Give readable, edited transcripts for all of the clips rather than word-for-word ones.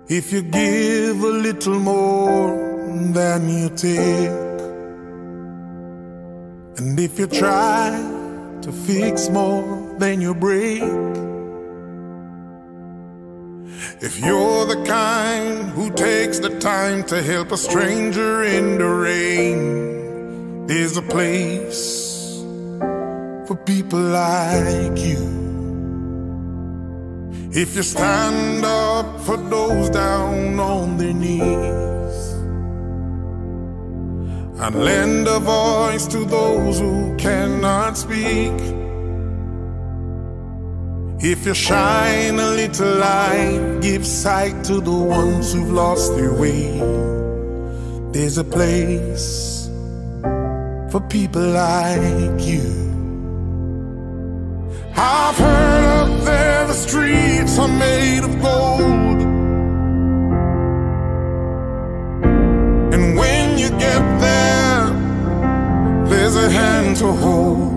If you give a little more than you take, and if you try to fix more than you break, if you're the kind who takes the time to help a stranger in the rain, there's a place for people like you. If you stand up for those down on their knees and lend a voice to those who cannot speak, if you shine a little light, give sight to the ones who've lost their way, there's a place for people like you. I've heard up there the streets are made of gold, and when you get there, there's a hand to hold.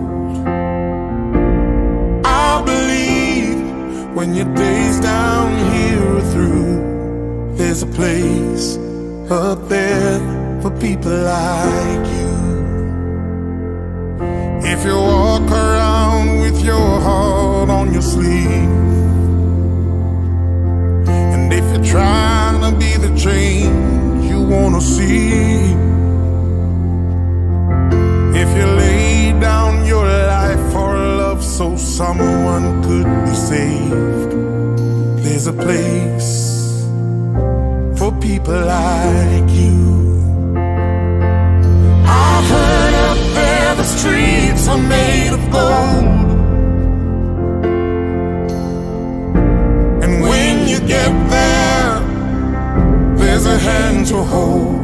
I believe when your days down here are through, there's a place up there for people like you. If you walk around with your heart on your sleeve, and if you're trying to be the change you wanna see, if you lay down your life for love so someone could be saved, there's a place for people like you. I've heard up there the streets are made of gold, and when you get there, there's a hand to hold.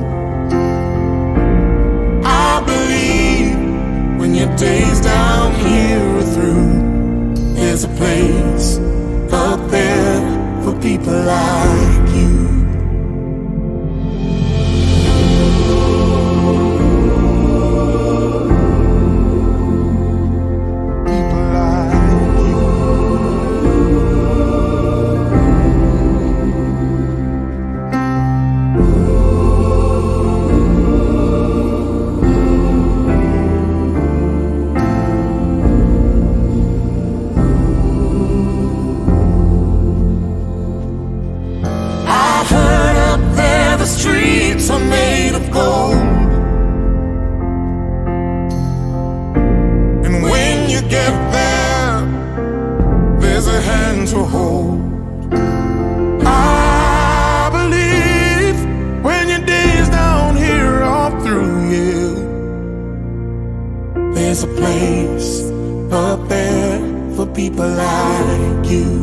I believe when your days down here are through, there's a place up there for people like you. Streets are made of gold, and when you get there, there's a hand to hold. I believe when your days down here are through, yeah, there's a place up there for people like you.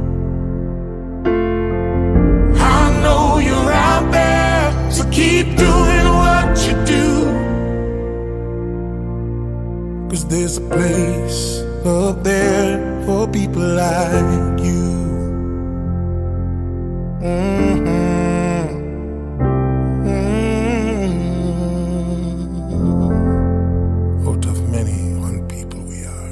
So keep doing what you do, 'cause there's a place up there for people like you. Out of many one people we are.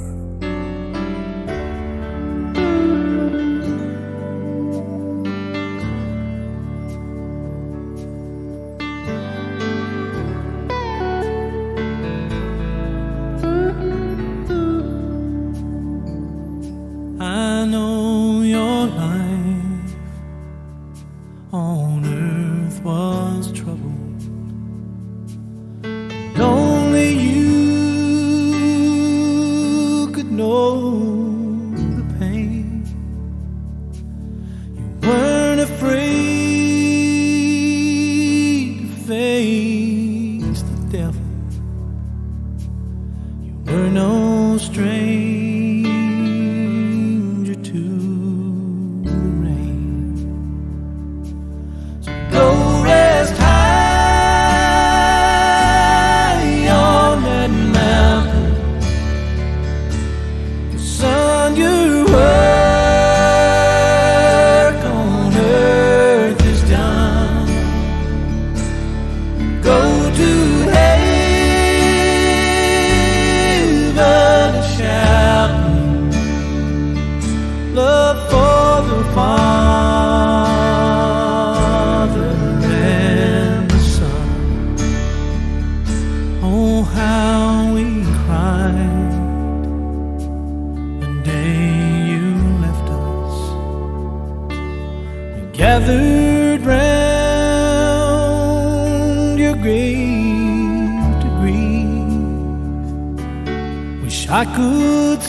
grave to grieve. Wish I could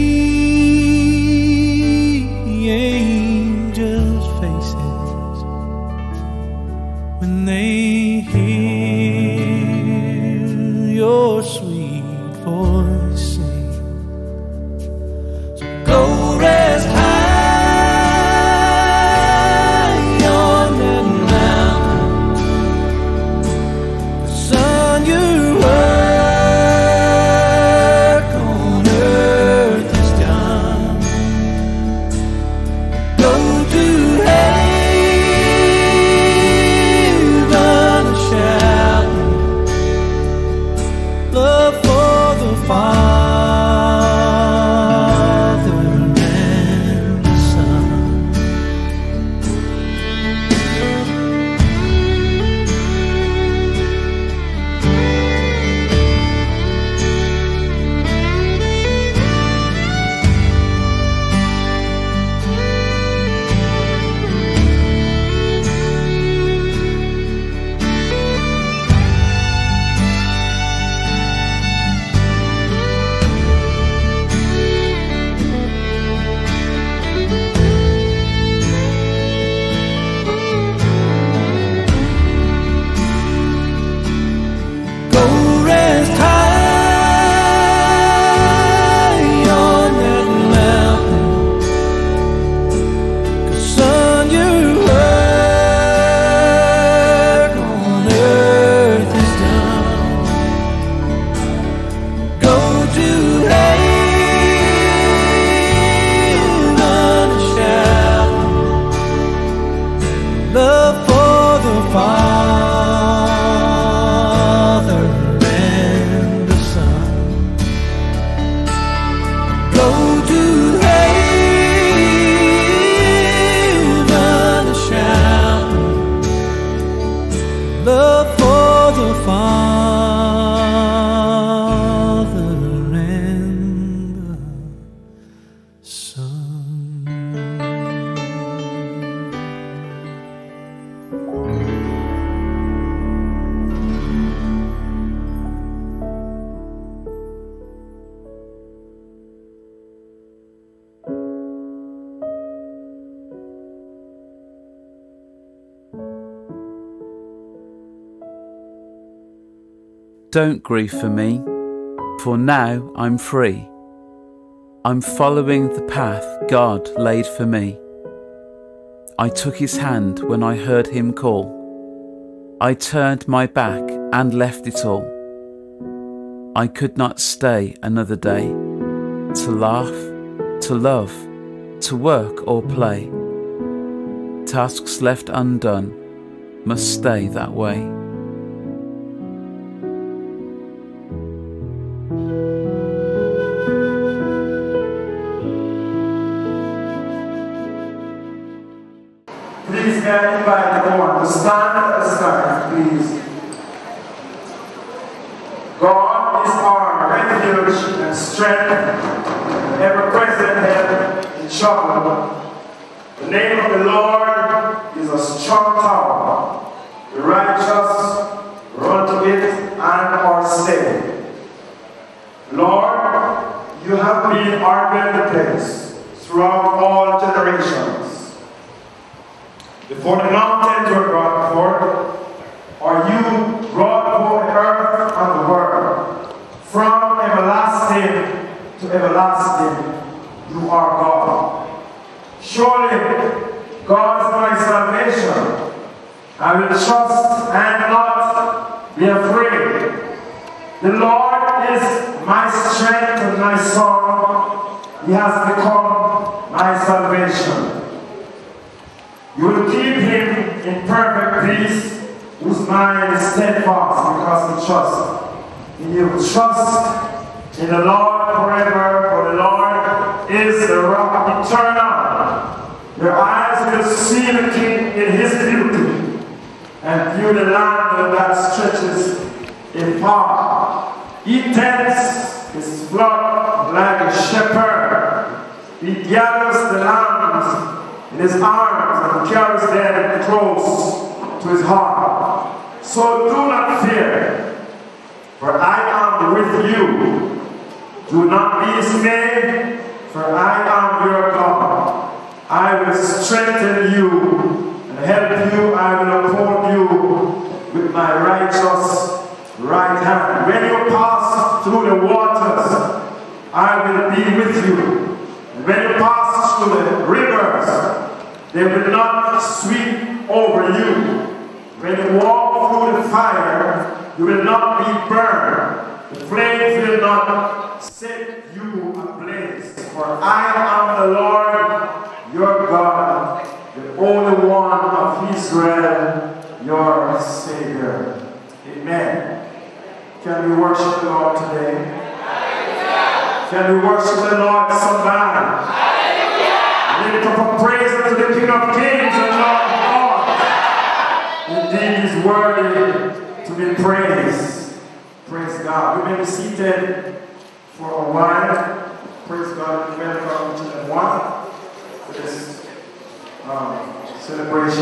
see angels' faces when they hear your sweet voice sing. So go rest high on that mountain. Son, your work on earth is done. Go to heaven and shout love for the Father and the Son. Go rest high on that mountain. 'Cause son, your work on earth is done. Go to heaven and shout love for the Father and the Son. Go to heaven and shout love for the Father and the Son. Don't grieve for me, for now I'm free. I'm following the path God laid for me. I took his hand when I heard him call. I turned my back and left it all. I could not stay another day to laugh, to love, to work or play. Tasks left undone must stay that way. Please may I invite everyone to stand at the start, please. God is our refuge and strength, ever present help in trouble. The name of the Lord is a strong tower. The righteous run to it and are saved. Lord, you have been our dwelling place throughout all generations. Before the mountains were brought forth, or you brought forth the earth and the world, from everlasting to everlasting, you are God. Surely, God is my salvation. I will trust and not be afraid. The Lord is my strength and my song. He has become my salvation. You will keep him in perfect peace, whose mind is steadfast because he trusts in you. Trust in the Lord forever, for the Lord is the rock eternal. Your eyes will see the King in his beauty, and view the land that stretches afar. He tends his flock like a shepherd. He gathers the lambs in his arms and carries them close to his heart. So do not fear. you. Do not be dismayed, for I am your God. I will strengthen you and help you. I will uphold you with my righteous right hand. When you pass through the waters, I will be with you. And when you pass through the rivers, they will not sweep over you. When you walk through the fire, you will not be burned. The flames will not set you ablaze. For I am the Lord your God, the only one of Israel, your Savior. Amen. Can we worship the Lord today? Can we worship the Lord somebody? Lift up a praise unto the King of Kings and Lord of Lords. Indeed, He is worthy to be praised. Praise God. We may be seated for a while. Praise God. Welcome to everyone to this celebration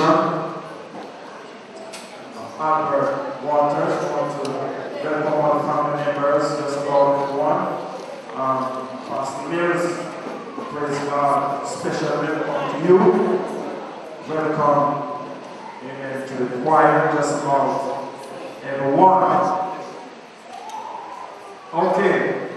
of Albert Waters. I want to welcome all the family members, just about everyone. Pastor Mills, praise God, special welcome to you. Welcome to the choir, just about everyone. Okay,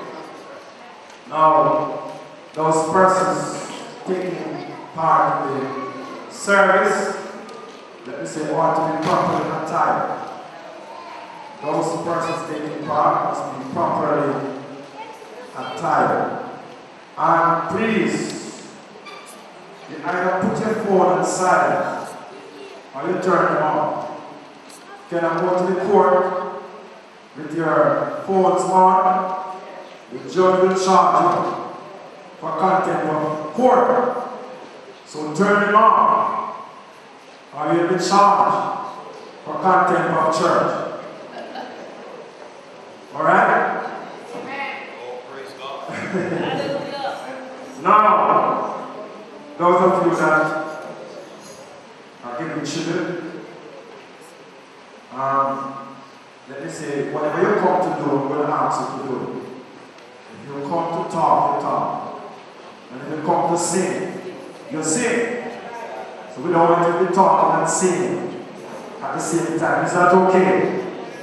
now those persons taking part in the service, let me say, ought to be properly attired. Those persons taking part must be properly attired. And please, you either put your phone on silent or you turn it on. Can I go to the court with your phones on? The judge will charge you for contempt of court. So turn it on, or you'll be charged for contempt of church. Alright? Now, those of you that are giving children, let me say, whatever you come to do, I'm going to ask you to do. If you come to talk, you talk. And if you come to sing, you sing. So we don't want you to be talking and singing at the same time. Is that okay?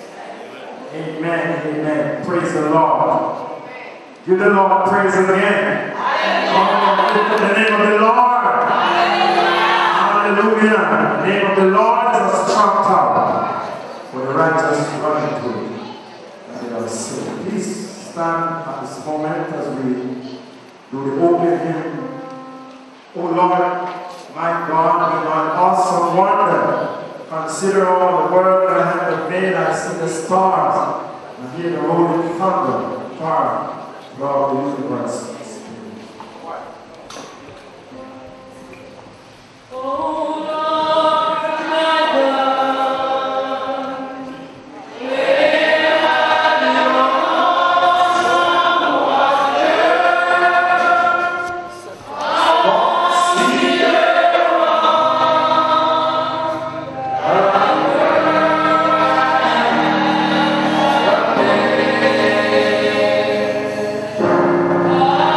Amen, amen. Praise the Lord. Give the Lord praise again. Come on, lift up the name of the Lord. Hallelujah. The name of the Lord is a strong tower for the righteous to run into. And they are saved. Please stand at this moment as we do the opening hymn. Oh Lord, my God, with an awesome wonder, consider all the world that I have made. I see the stars and hear the rolling thunder far throughout the universe. Oh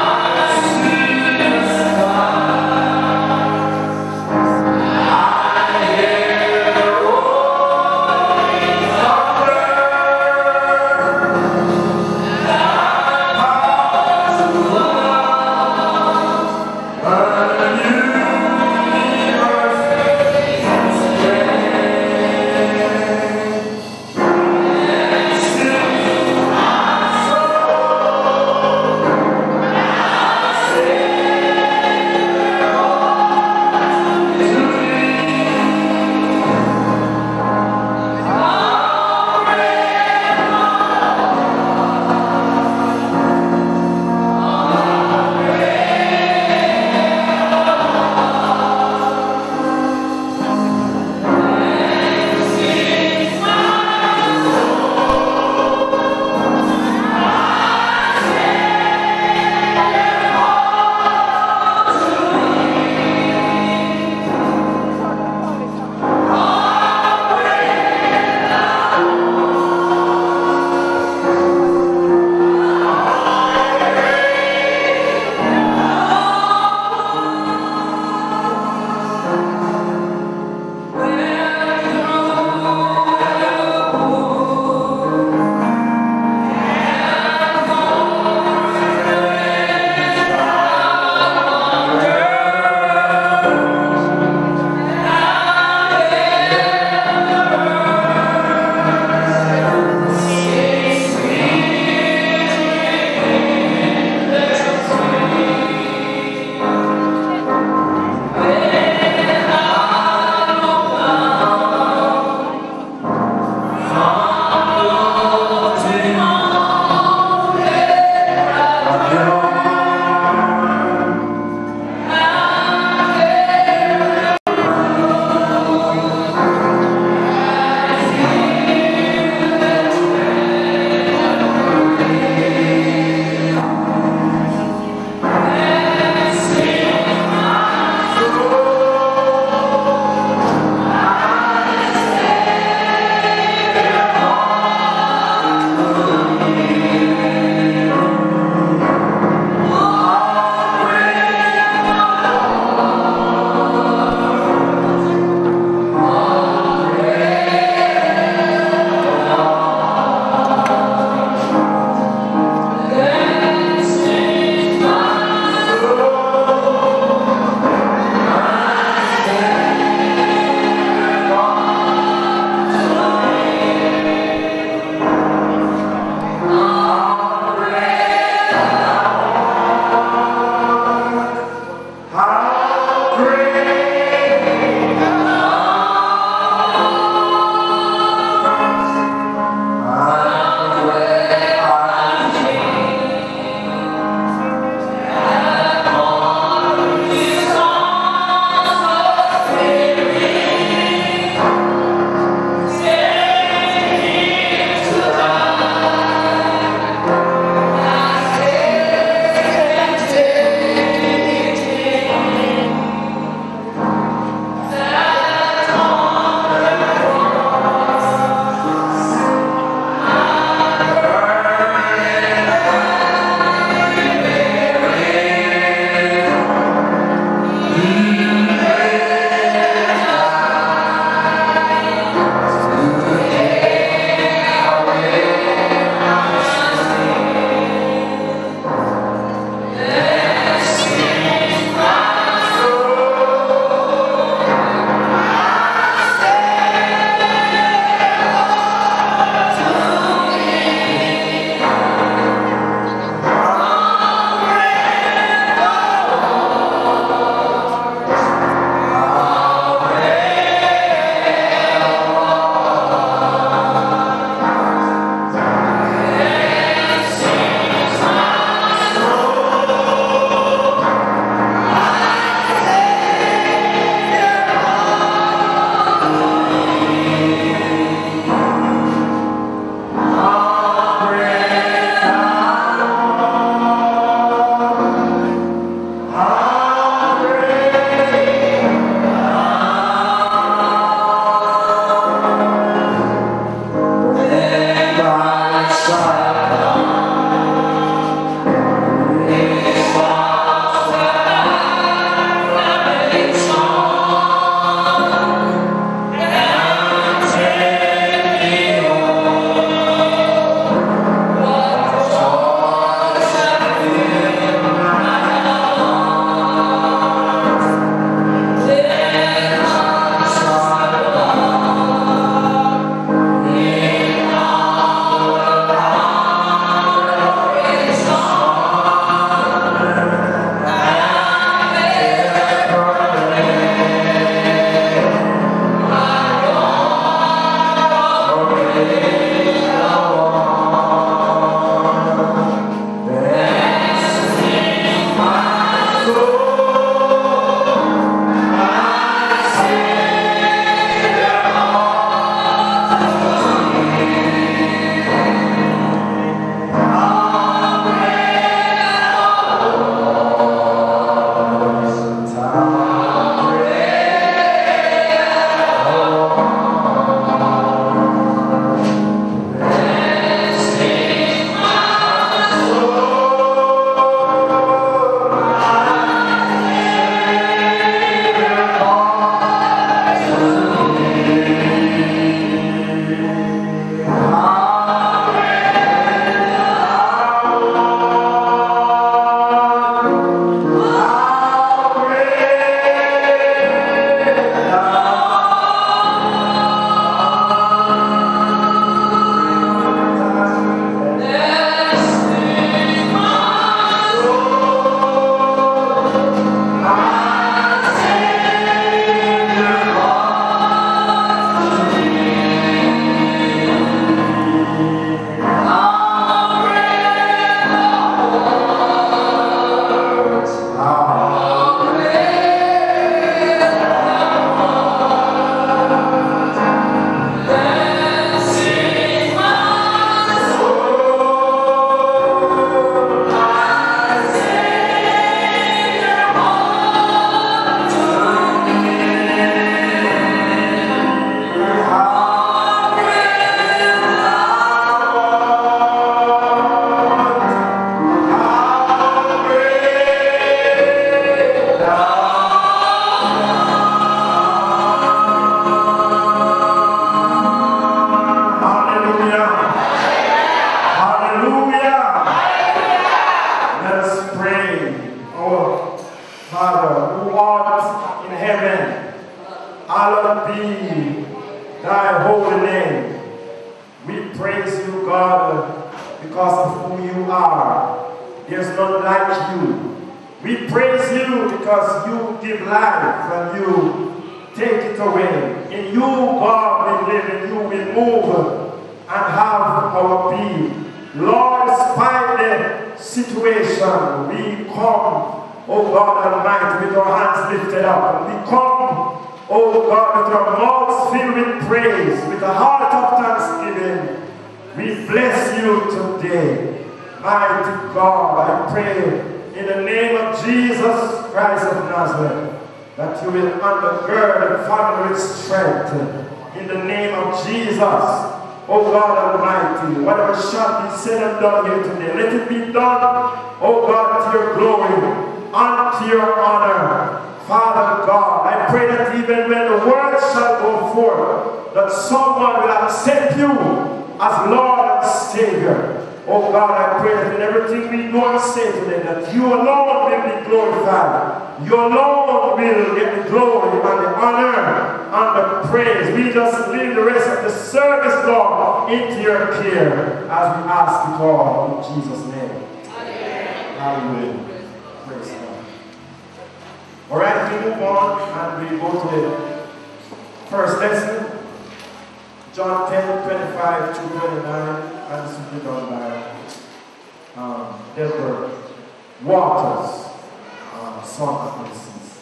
thy holy name. We praise you, God, because of who you are. There's none like you. We praise you because you give life and you take it away. In you, God, we live. In you, we move and have our being. Lord, despite the situation, we come, oh God Almighty, with our hands lifted up. We come, oh God, with our mouths filled with praise, with a heart of thanksgiving. We bless you today. Mighty God, I pray in the name of Jesus Christ of Nazareth that you will undergird and follow with strength. In the name of Jesus, oh God Almighty, whatever shall be said and done here today, let it be done, oh God, to your glory, unto your honor. Father God, I pray that even when the word shall go forth, that someone will accept you as Lord and Savior. Oh God, I pray that in everything we do and say today, that you alone will be glorified. You alone will get the glory and the honor and the praise. We just leave the rest of the service, Lord, into your care as we ask it all in Jesus' name. Amen. Hallelujah. Praise God. All right, we move on and we go to the first lesson. John 10:25 to 29, and this will be done by Deborah Waters, Song of the Seas.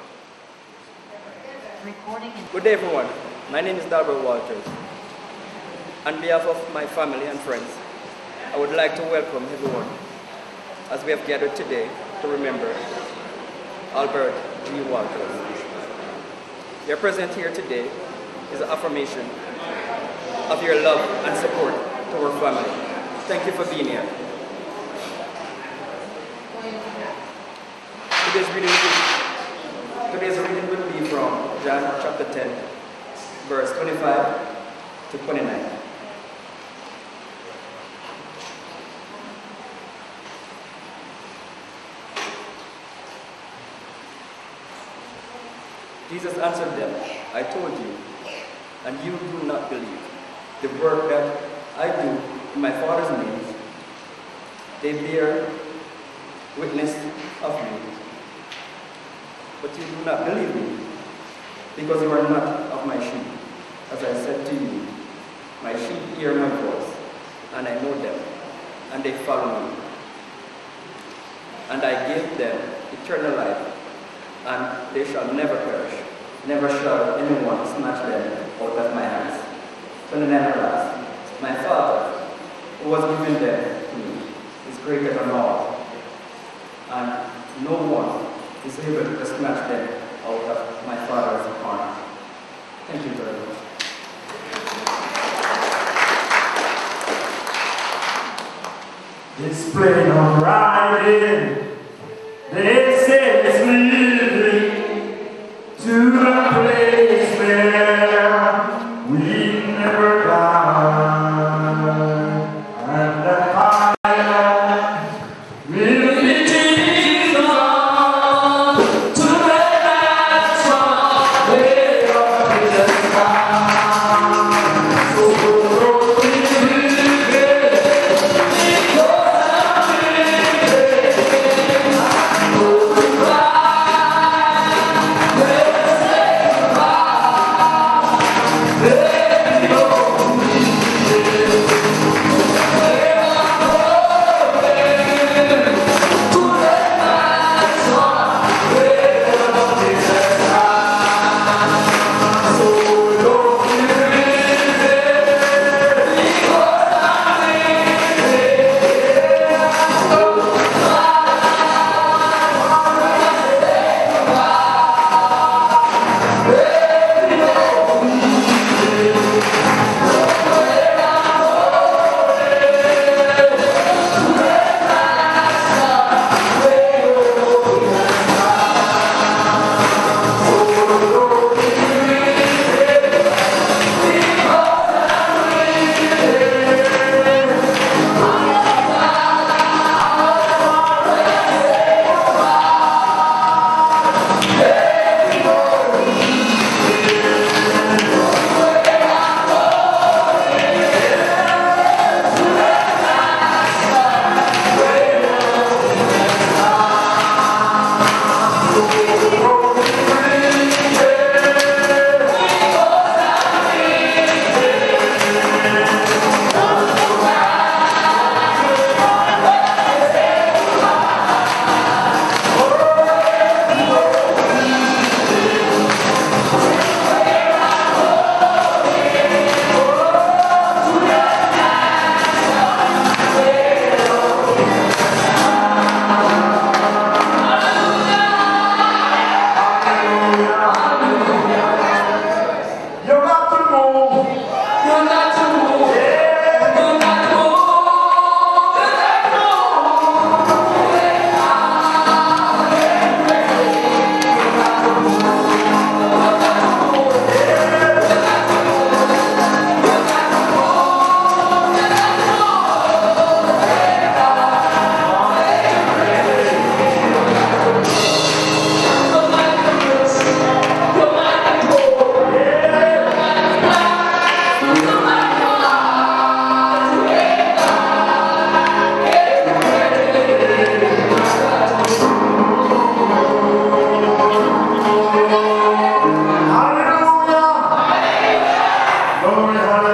Good day, everyone. My name is Deborah Waters. On behalf of my family and friends, I would like to welcome everyone as we have gathered today to remember Albert G. Waters. Your presence here today is an affirmation of your love and support to our family. Thank you for being here. Today's reading will be from John chapter 10, verse 25 to 29. Jesus answered them, I told you, and you do not believe. The work that I do in my Father's name, they bear witness of me. But you do not believe me, because you are not of my sheep. As I said to you, my sheep hear my voice, and I know them, and they follow me. And I give them eternal life, and they shall never perish. Never shall anyone snatch them out of my hands. 29 last. My Father, who was given them to me, is greater than all, and no one is able to snatch them out of my Father's arm. Thank you very much. Displayed on riding, they say it's leading to the place where we never die, and the pilot will be Jesus to the last one way up in the sky. So go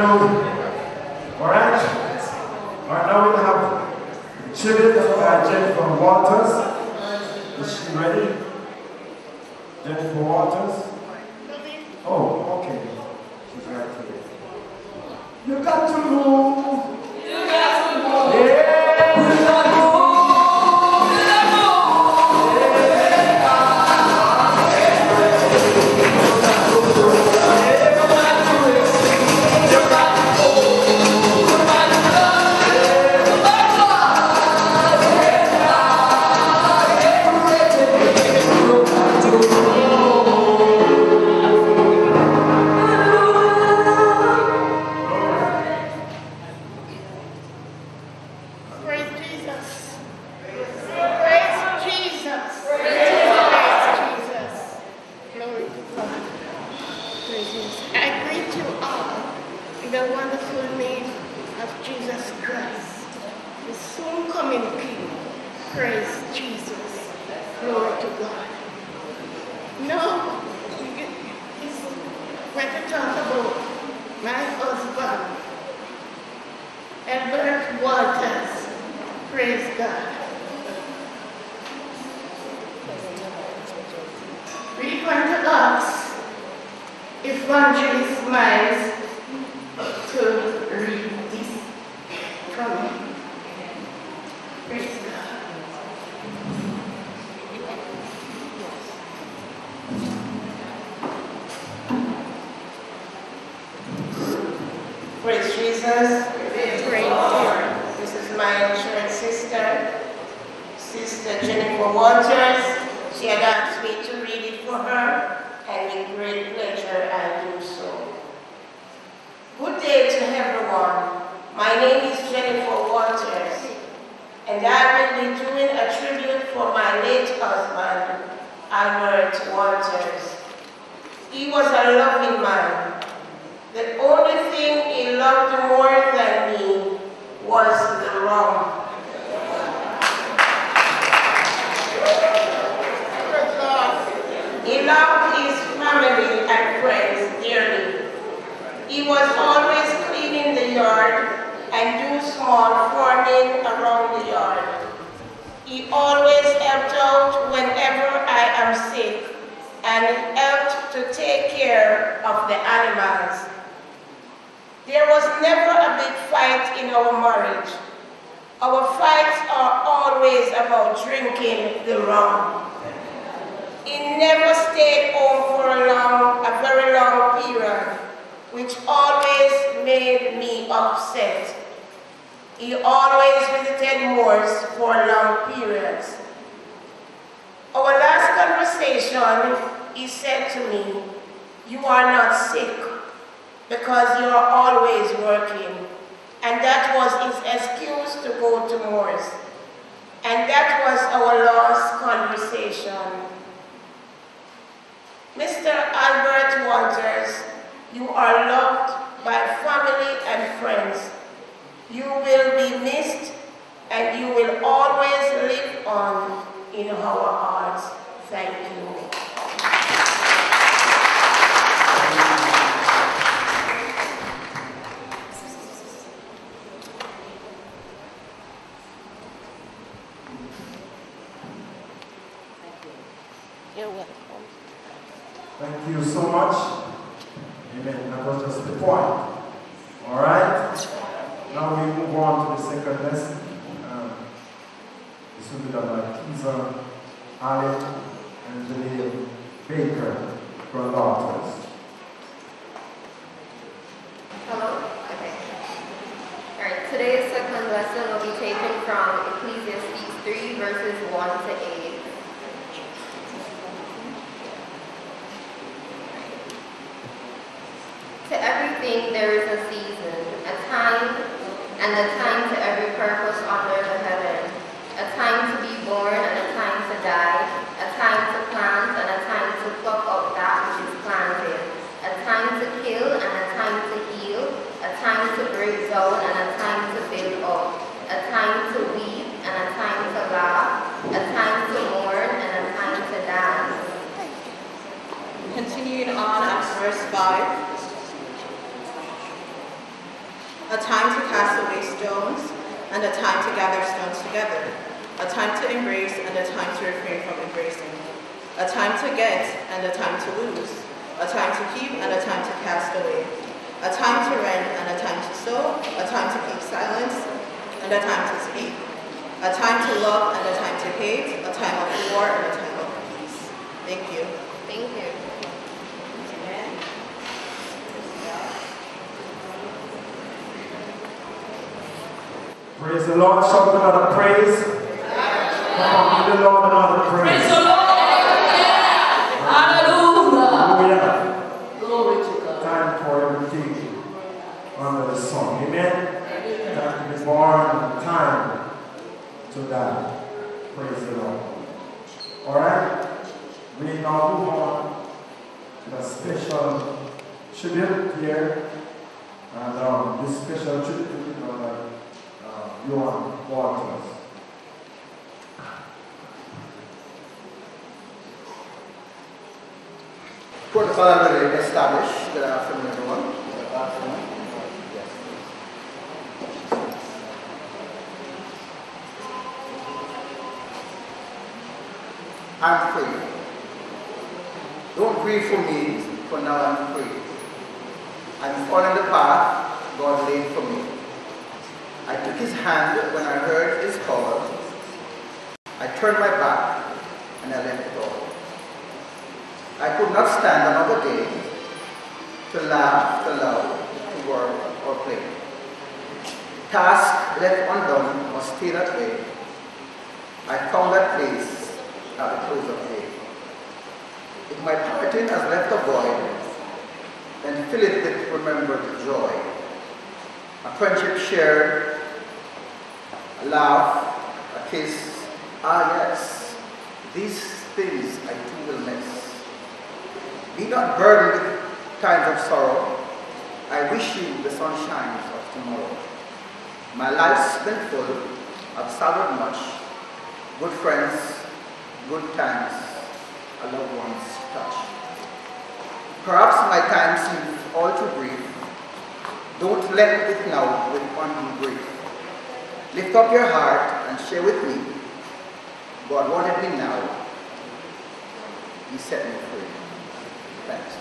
All right? All right, now we have tribute by Jennifer Walters. Is she ready? Jennifer Walters? Oh, okay. She's right here. You got to move. You got to move. Yeah. You got to move. Thank you so much. Amen. That was just the point. All right. Now we move on to the second lesson. This will be done by Kiza Allen and Jaleel Baker from Daughters. Hello? Okay. Alright, today's second lesson will be taken from Ecclesiastes 3 verses 1 to 8. To everything there is a season, a time, and a time to every purpose under the heaven, a time to be born and a time to die, a time to plant and a time to pluck up that which is planted, a time to kill and a time to heal, a time to break down and a time to build up, a time to weep and a time to laugh, a time to mourn and a time to dance. Continuing on at verse 5. a time to cast away stones, and a time to gather stones together, a time to embrace and a time to refrain from embracing, a time to get and a time to lose, a time to keep and a time to cast away, a time to rend and a time to sow, a time to keep silence and a time to speak, a time to love and a time to hate, a time of war and a time of peace. Thank you. Thank you. Amen. Praise the Lord. Shout another praise. Come on, give the Lord another praise. Praise the Lord. Hallelujah. Hallelujah. Glory to God. Time for everything under the sun. Amen. Time to be born and time to die. Praise the Lord. Alright? We now move on to the special tribute here. And this special tribute is Johan Walters. Protocol already established. Good afternoon, everyone. Good afternoon. Yes. I'm free. Don't grieve for me, for now I'm free. I'm following the path God laid for me. I took his hand when I heard his call. I turned my back and I left it all. I could not stand another day to laugh, to love, to work or play. Task left undone must stay that way. I found that place at the close of day. If my parting has left a void, then fill it with remembered joy. A friendship shared, a laugh, a kiss. Ah yes, these things I too will miss. Be not burdened with times of sorrow. I wish you the sunshines of tomorrow. My life's been full, I've suffered much. Good friends, good times, a loved one's touch. Perhaps my time seems all too brief. Don't let it now with undue grief. Lift up your heart and share with me. God wanted me now. He set me free. Thanks.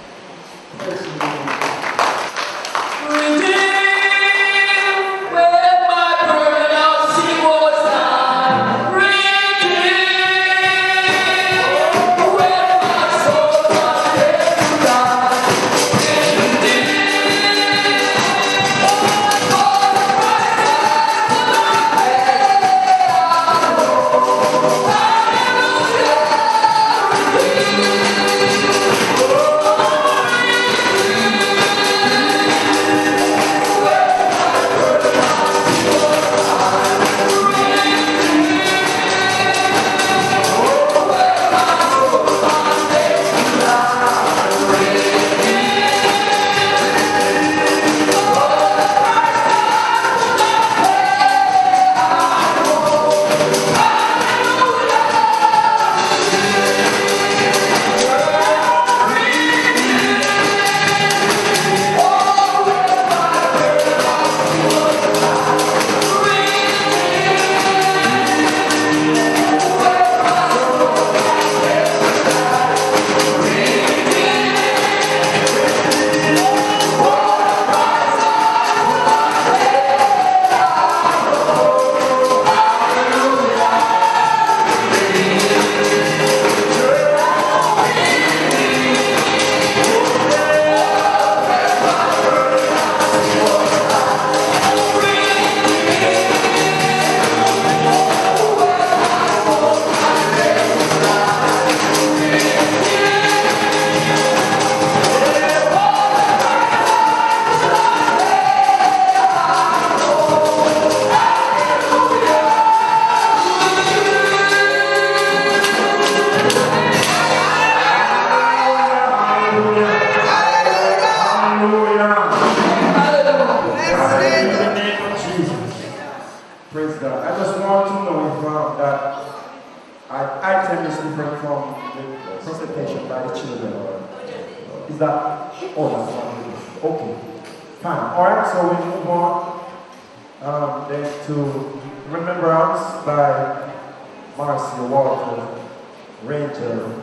Fine. All right, so we move on then to Remembrance by Marcia Walter, Ranger.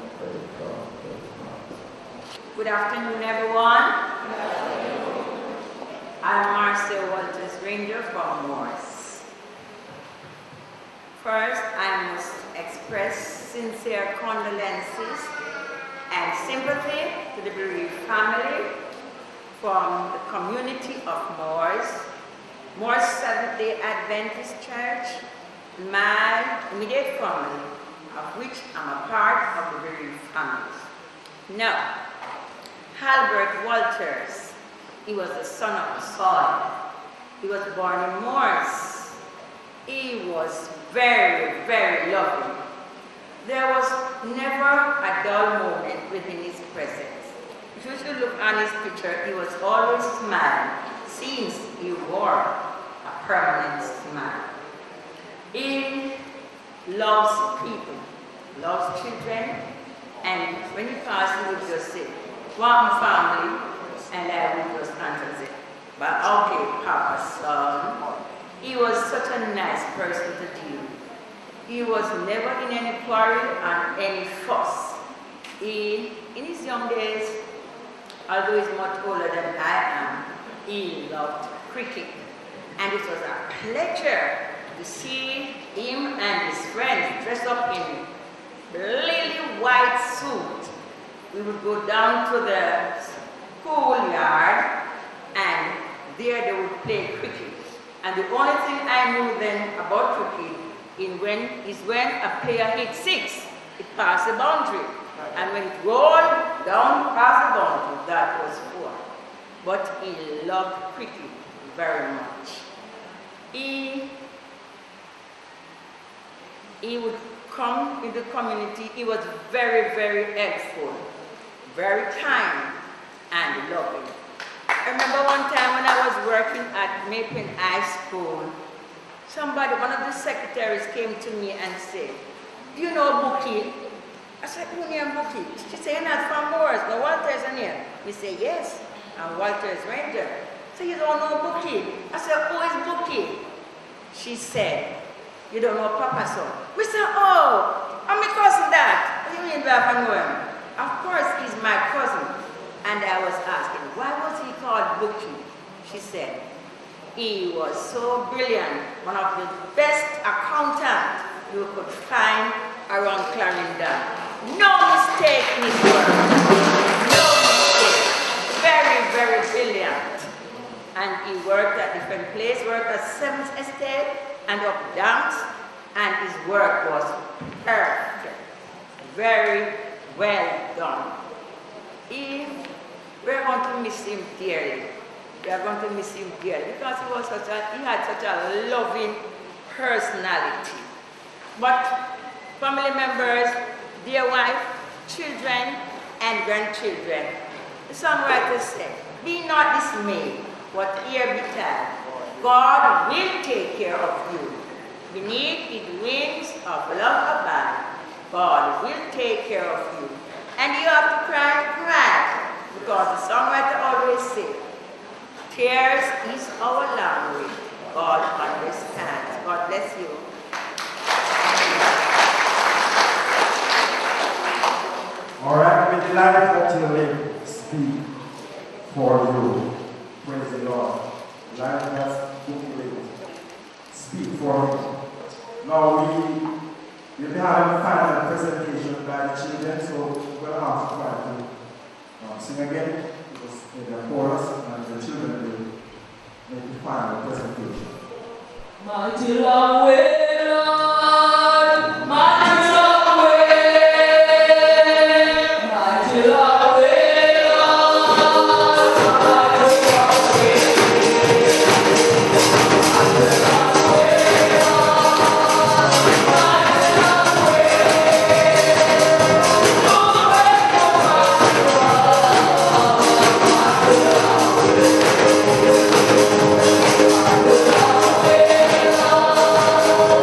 Good afternoon, everyone. I'm Marcia Walters, Ranger from Morris. First, I must express sincere condolences and sympathy to the bereaved family from the community of Morris Seventh-day Adventist Church, my immediate family, of which I'm a part of the bereaved families. Now, Halbert Walters, he was the son of the soil. He was born in Morris. He was very, very loving. There was never a dull moment within his presence. If you should look on his picture, he was always smiling, since he wore a permanent smile. He loves people, loves children, and when he passed, he would just say, "Welcome, family," and I would just answer it, "But okay, Papa, son." He was such a nice person to deal with. He was never in any quarrel and any fuss. In his young days, although he's much older than I am, he loved cricket. And it was a pleasure to see him and his friends dressed up in lily white suit. We would go down to the schoolyard, and there they would play cricket. And the only thing I knew then about cricket is when a player hit 6, it passed the boundary. And when it rolled down past the boundary, that was 4. But he loved cricket very much. He would come in the community. He was very, very helpful, very kind and loving. I remember one time when I was working at Maple High School, one of the secretaries came to me and said, "Do you know Buki?" I said, "Who named Buki?" She said, "You're not from Morris, no Walter is in here." We say, "Yes, and Walter is Ranger." So "You don't know Buki?" I said, "Who is Buki?" She said, "You don't know Papa son." We said, "Oh, I'm my cousin that." What do you mean by I know him? Of course, he's my cousin. And I was asking, why was he called Buki? She said, he was so brilliant, one of the best accountants you could find around Clarendon. No mistake in his work. No mistake. Very, very brilliant. And he worked at different places, worked at 7th Estate and up Downs, and his work was perfect. Very well done. We're going to miss him dearly. We are going to miss him dearly because he had such a loving personality. But family members, dear wife, children, and grandchildren, the songwriter said, "Be not dismayed, whatever betide. God will take care of you. Beneath his wings of love abide. God will take care of you." And you have to cry, cry. Because the songwriter always says, tears is our language. God understands. God bless you. All right, may the life that you live speak for you. Praise the Lord. Life that you live speak for you. Now we'll be having a final presentation by the children, so we'll ask to try to sing again, because in the chorus, and the children will make the final presentation. Mighty long way, Lord, mighty long way, mighty long way, Lord, mighty long way, mighty long way, Lord, mighty long way,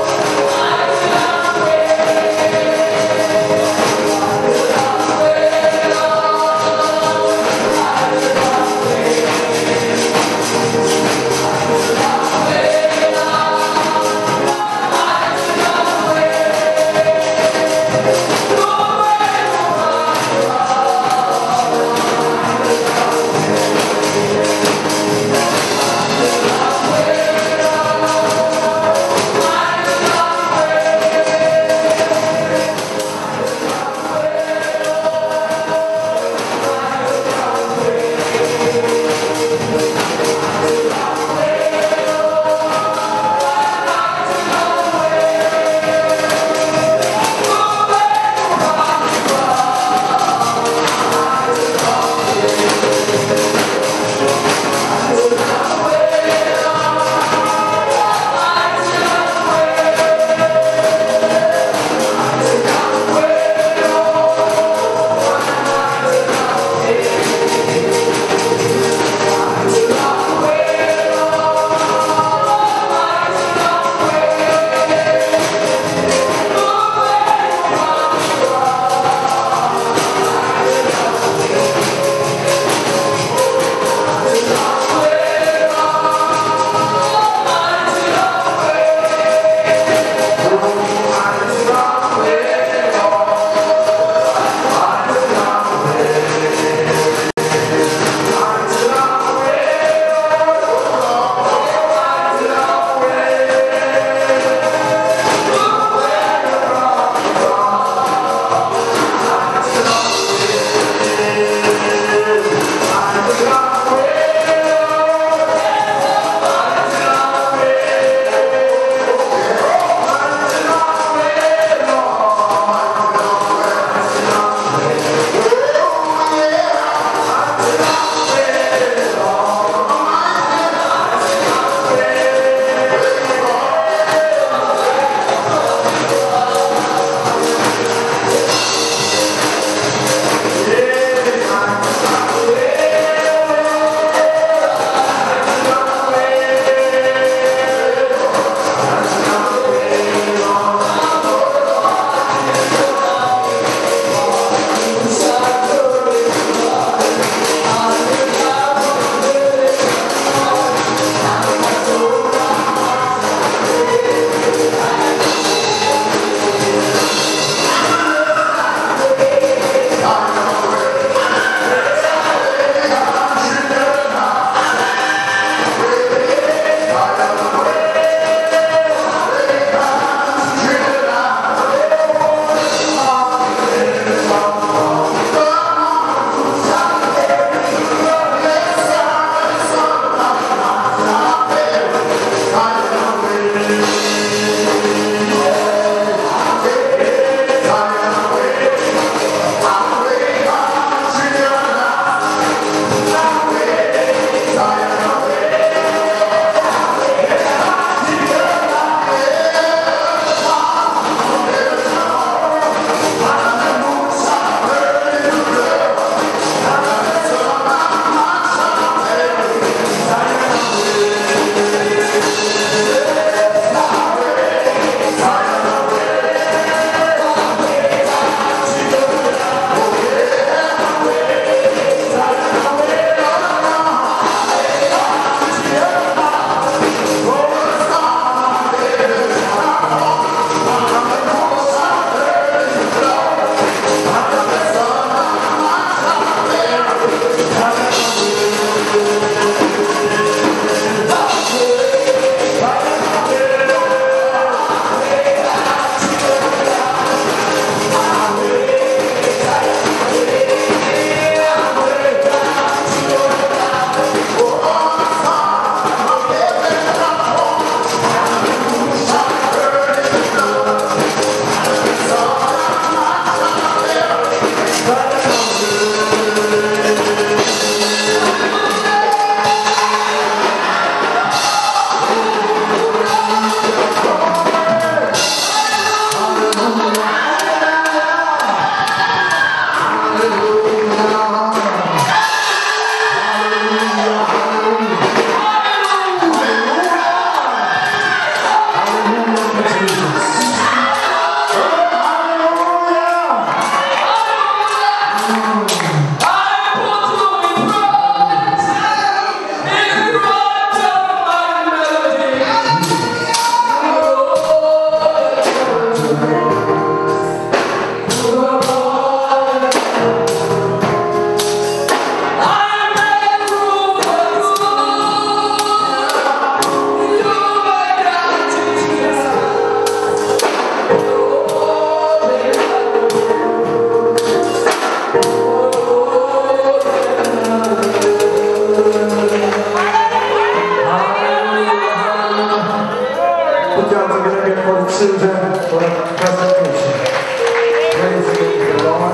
children for the presentation. Praise be to the Lord.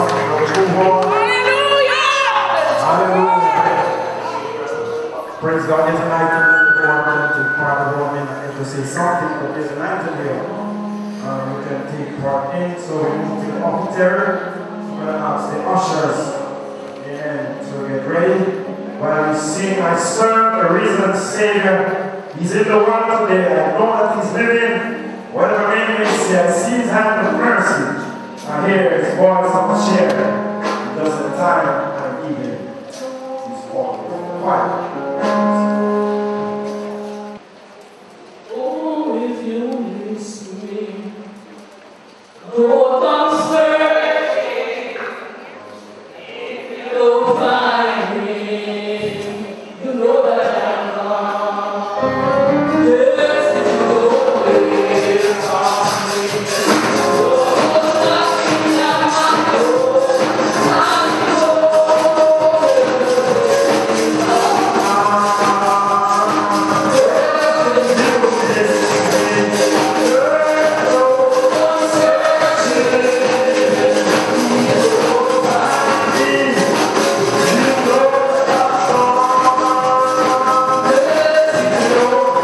Hallelujah. Praise God. There's an item that the Lord can take part of. I mean, I have to say something, but there's an item here you can take part in. So we move to the altar. I'm going to ask the ushers. Amen. So get ready. While we sing, I serve a risen Savior. He's in the world today. I know that He's living. Whatever man may say, I see His hand of mercy. I hear His voice of cheer. He does the time and even He's falling. Quiet. Oh, if you miss me, though I'm searching, you'll find me. You know that I'm not. Yes, you know it's on me. Oh, nothing I know. Oh,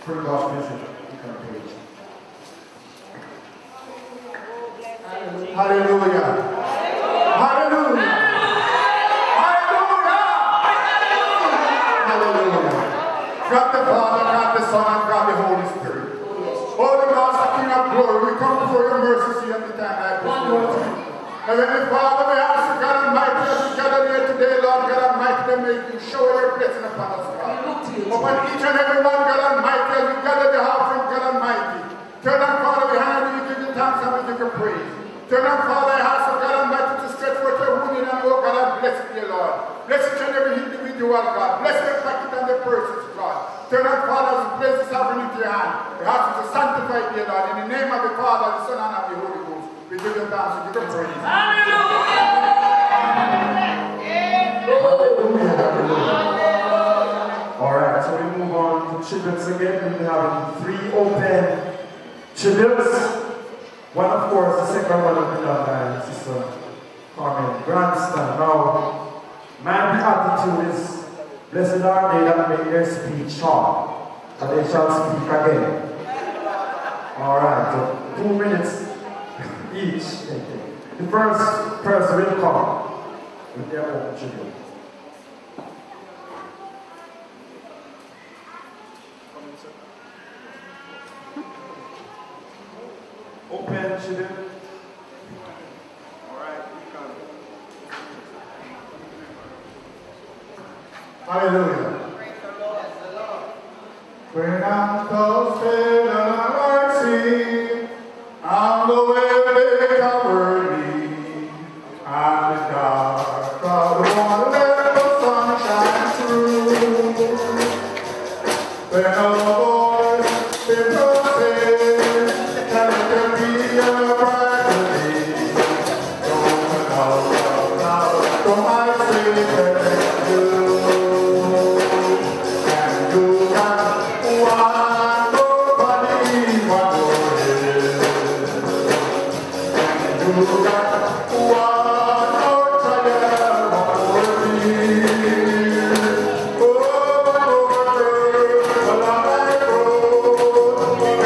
for the God's message. You can pray. Hallelujah. Hallelujah. Hallelujah. Hallelujah. God the Father, God the Son, and God the Holy Spirit. Holy Master, King of glory, we come before your mercy here at the time like this. Heavenly Father, we ask you, God Almighty, as we gather here today, Lord God Almighty, that may you show your blessing upon us, God. Upon each and every one, God Almighty, as we gather the offering, God Almighty. Turn on, Father, behind you, we give you thanks and we give you praise. Turn on, Father, I ask you, God Almighty, to stretch forth your wounded and oh God, and bless it, dear Lord. Bless each and every individual, God. Bless the packet and the persons, God. Turn on, Father, as you place this offering into your hand. We ask you to sanctify it, dear Lord. In the name of the Father, the Son, and of the Holy Ghost. We give you thanks and give you praise. Hallelujah! Alright, so we move on to tributes again. We have 3 open tributes. One, of course, the second one will be done by Sister Carmen Branston. Now, my attitude is, blessed are they that make their speech short, and they shall speak again. Alright, so 2 minutes each. The first person will come with their own tribute. Open tribute. Alright, you come. Hallelujah. When I'm toasted and I see, I'm the way they cover me. I'm the dark cloud, wanna let the sun shine through. When a voice is toasted, and it can be a brighter day. Don't I say thank you? And you got one nobody wanted. And you got one no child wanted. Oh,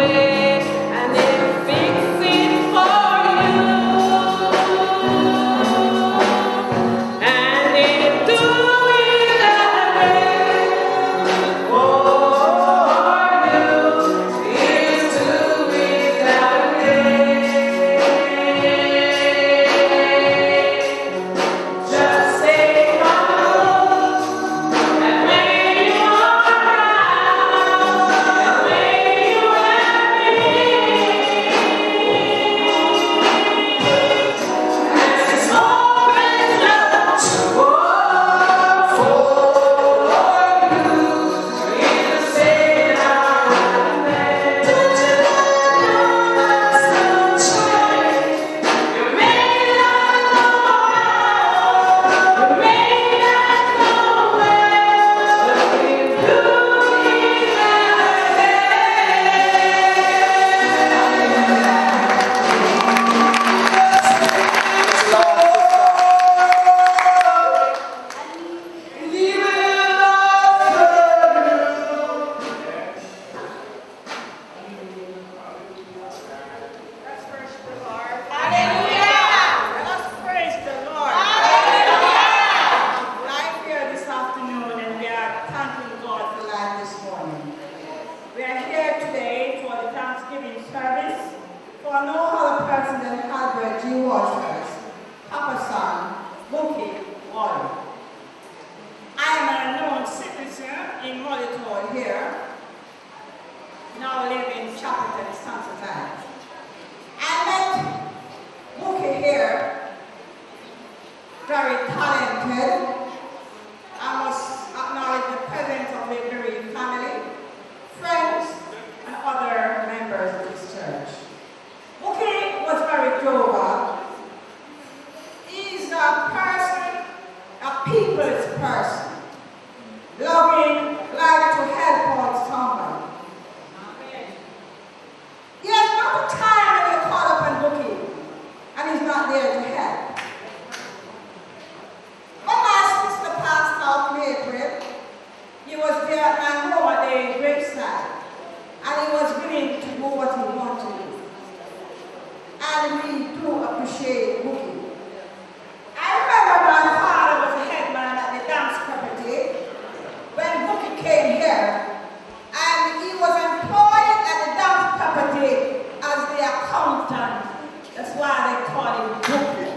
That's why they call him Bookie.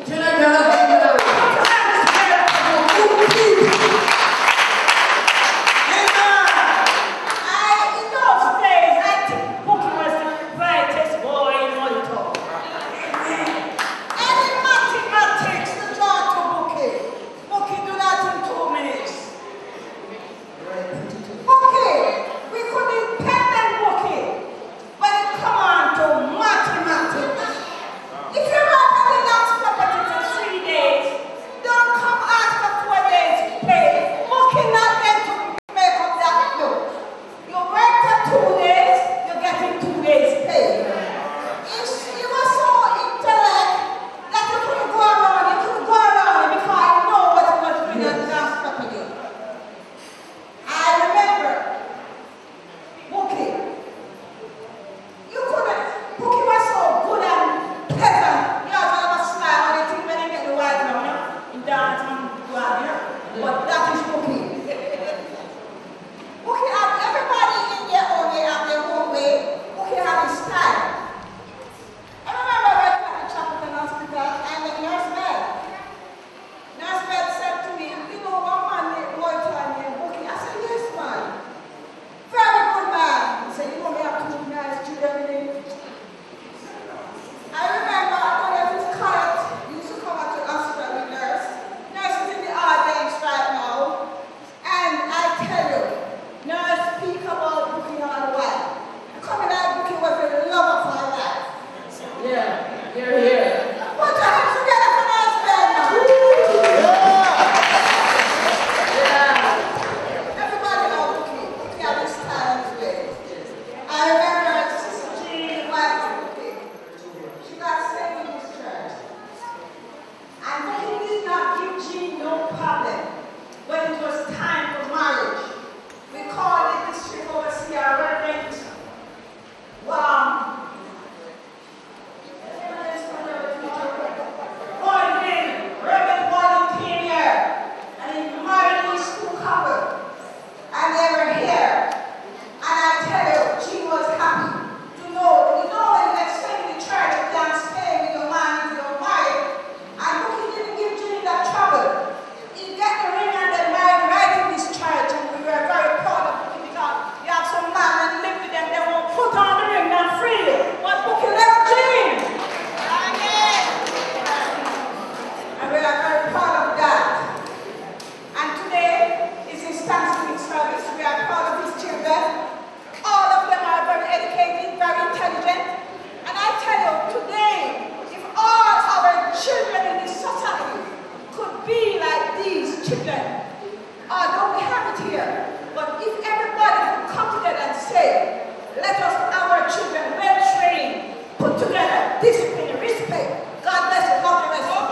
put together, discipline, and respect. God bless you. God bless you.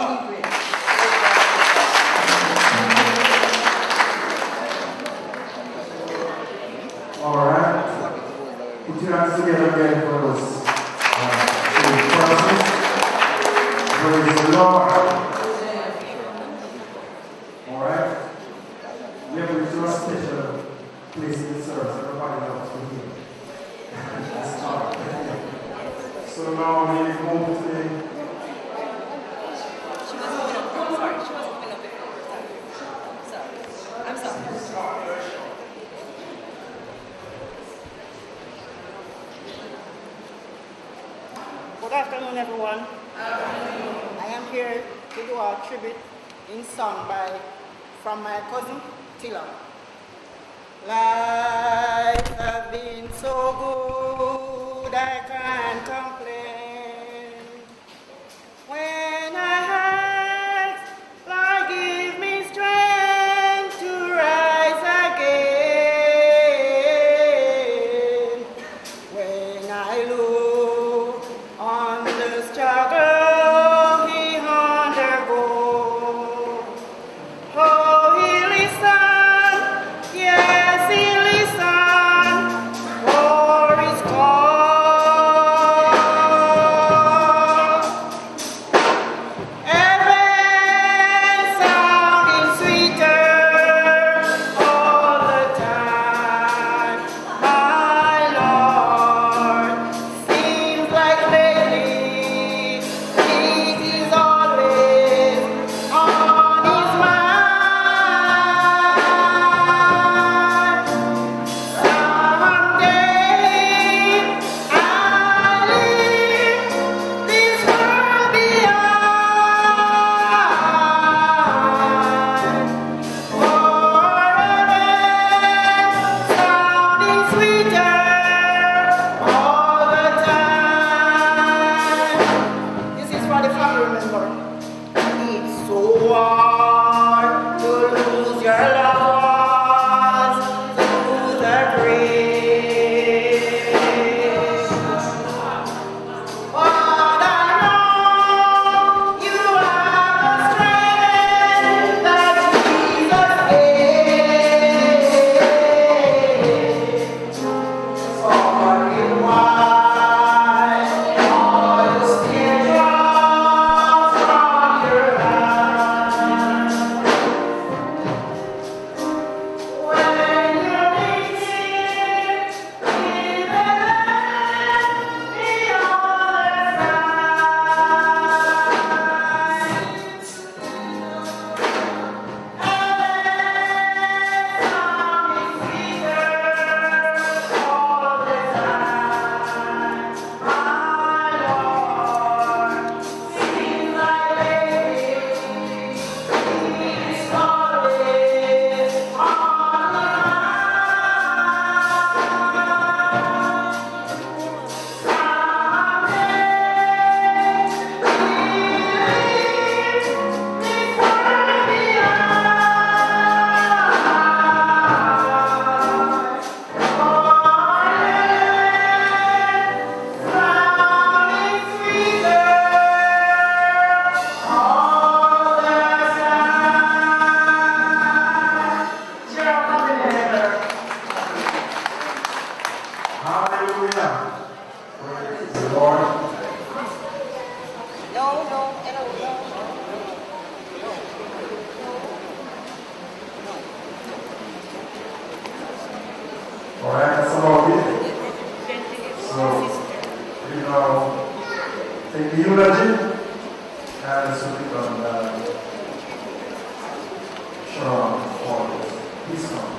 All right. Put your hands together again for us. Praise the Lord. All right. We have reached our special place in the service. Everybody loves to hear. That's all. So now we move to the. Good afternoon, everyone. I am here to do a tribute in song from my cousin Tila. Life has been so good, I can't complain. When I ask, Lord, give me strength to rise again. When I look on the struggle he undergoes, oh, he listened, yes, he listened for his call. Heaven sounding sweeter all the time, my Lord. Seems like lately it is always on his mind. Someday I'll leave this world behind. Forever sounding sweeter all the time. This is for the family member. It's so hard to lose your loved ones through the grave. But I know you have the strength that Jesus gave. For you wipe all the teardrops from your eyes. When you're meeting in the land beyond the Hallelujah. Praise the Lord. All right, that's about it. So, we now take the eulogy and so we can Sean for his song.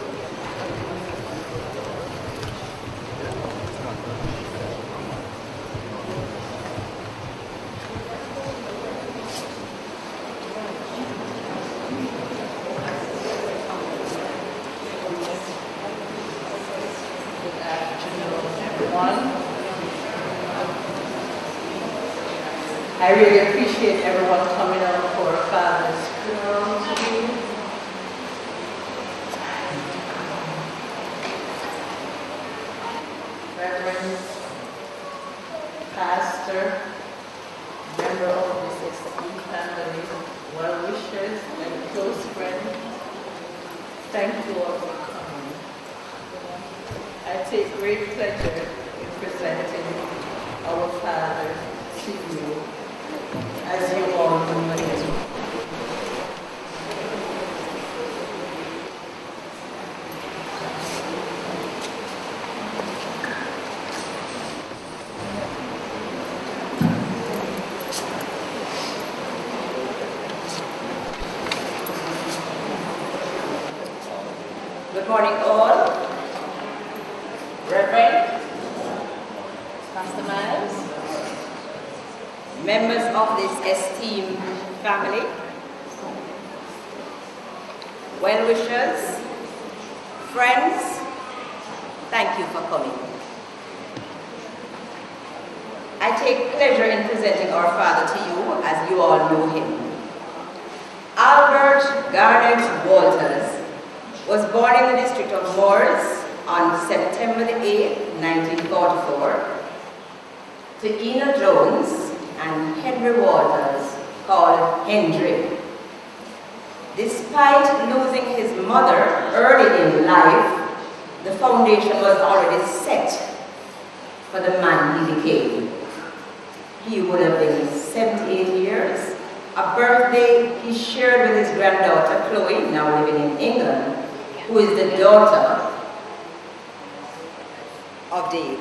I really appreciate everyone coming out for Father's funeral today. Reverends, pastor, member of this esteemed family, well-wishers, and close friends, thank you all for coming. I take great pleasure in presenting our Father to you, as you all know him. Good morning all. Reverend, Pastor Miles, members of this esteemed family, well-wishers, friends, thank you for coming. I take pleasure in presenting our Father to you as you all know him. Albert Garnet Walters was born in the district of Moores on September the 8th, 1944, to Ina Jones and Henry Walters, called Hendry. Despite losing his mother early in life, the foundation was already set for the man he became. He would have been 78 years, a birthday he shared with his granddaughter Chloe, now living in England, who is the daughter of Dave.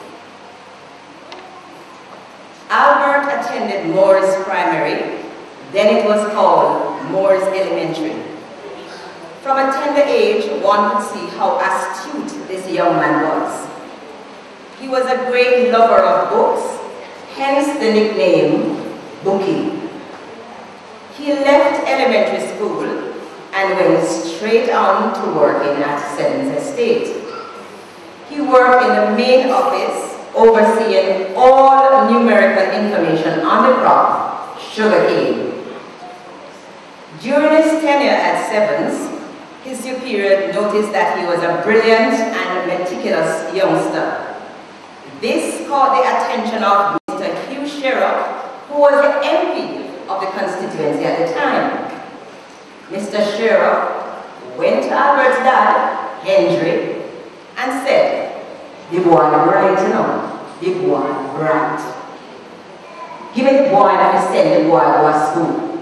Albert attended Moores Primary, then it was called Moores Elementary. From a tender age, one could see how astute this young man was. He was a great lover of books, hence the nickname Bookie. He left elementary school and went straight on to working at Seven's Estate. He worked in the main office, overseeing all numerical information on the crop, sugarcane. During his tenure at Sevens, his superior noticed that he was a brilliant and meticulous youngster. This caught the attention of Mr. Hugh Sherrock, who was the MP of the constituency at the time. Mr. Sherrock went to Albert's dad, Hendry, and said, "The boy bright, you know, the boy bright. Give me the boy and I send the boy to school."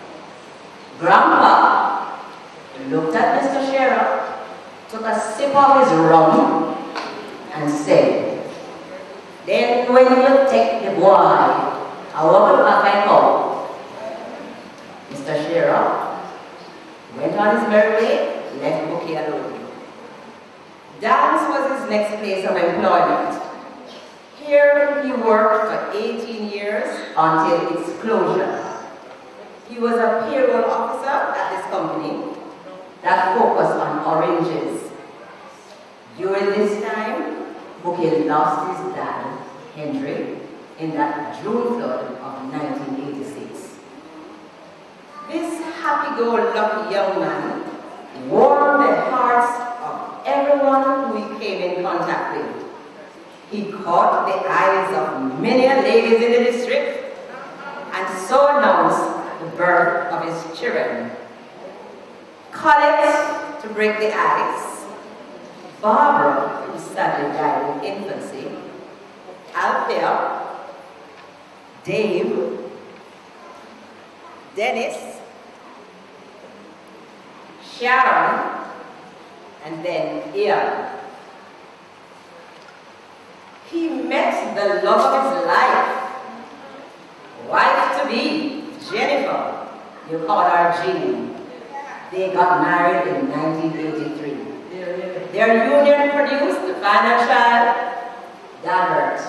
Grandpa looked at Mr. Sherrock, took a sip of his rum, and said, "Then when you take the boy, I will back and come." Mr. Sherrock went on his merry way, left Bookie alone. Dance was his next place of employment. Here he worked for 18 years until its closure. He was a payroll officer at this company that focused on oranges. During this time, Bookie lost his dad, Hendry, in that June flood of 1986. This happy-go-lucky young man warmed the hearts of everyone who he came in contact with. He caught the eyes of many ladies in the district and so announced the birth of his children. Colette, to break the ice, Barbara, who sadly died in infancy, Althea, Dave, Dennis, Sharon, and then Ian. He met the love of his life, wife-to-be, Jennifer. You call her Jean. They got married in 1983. Their union produced the final child, Dalbert.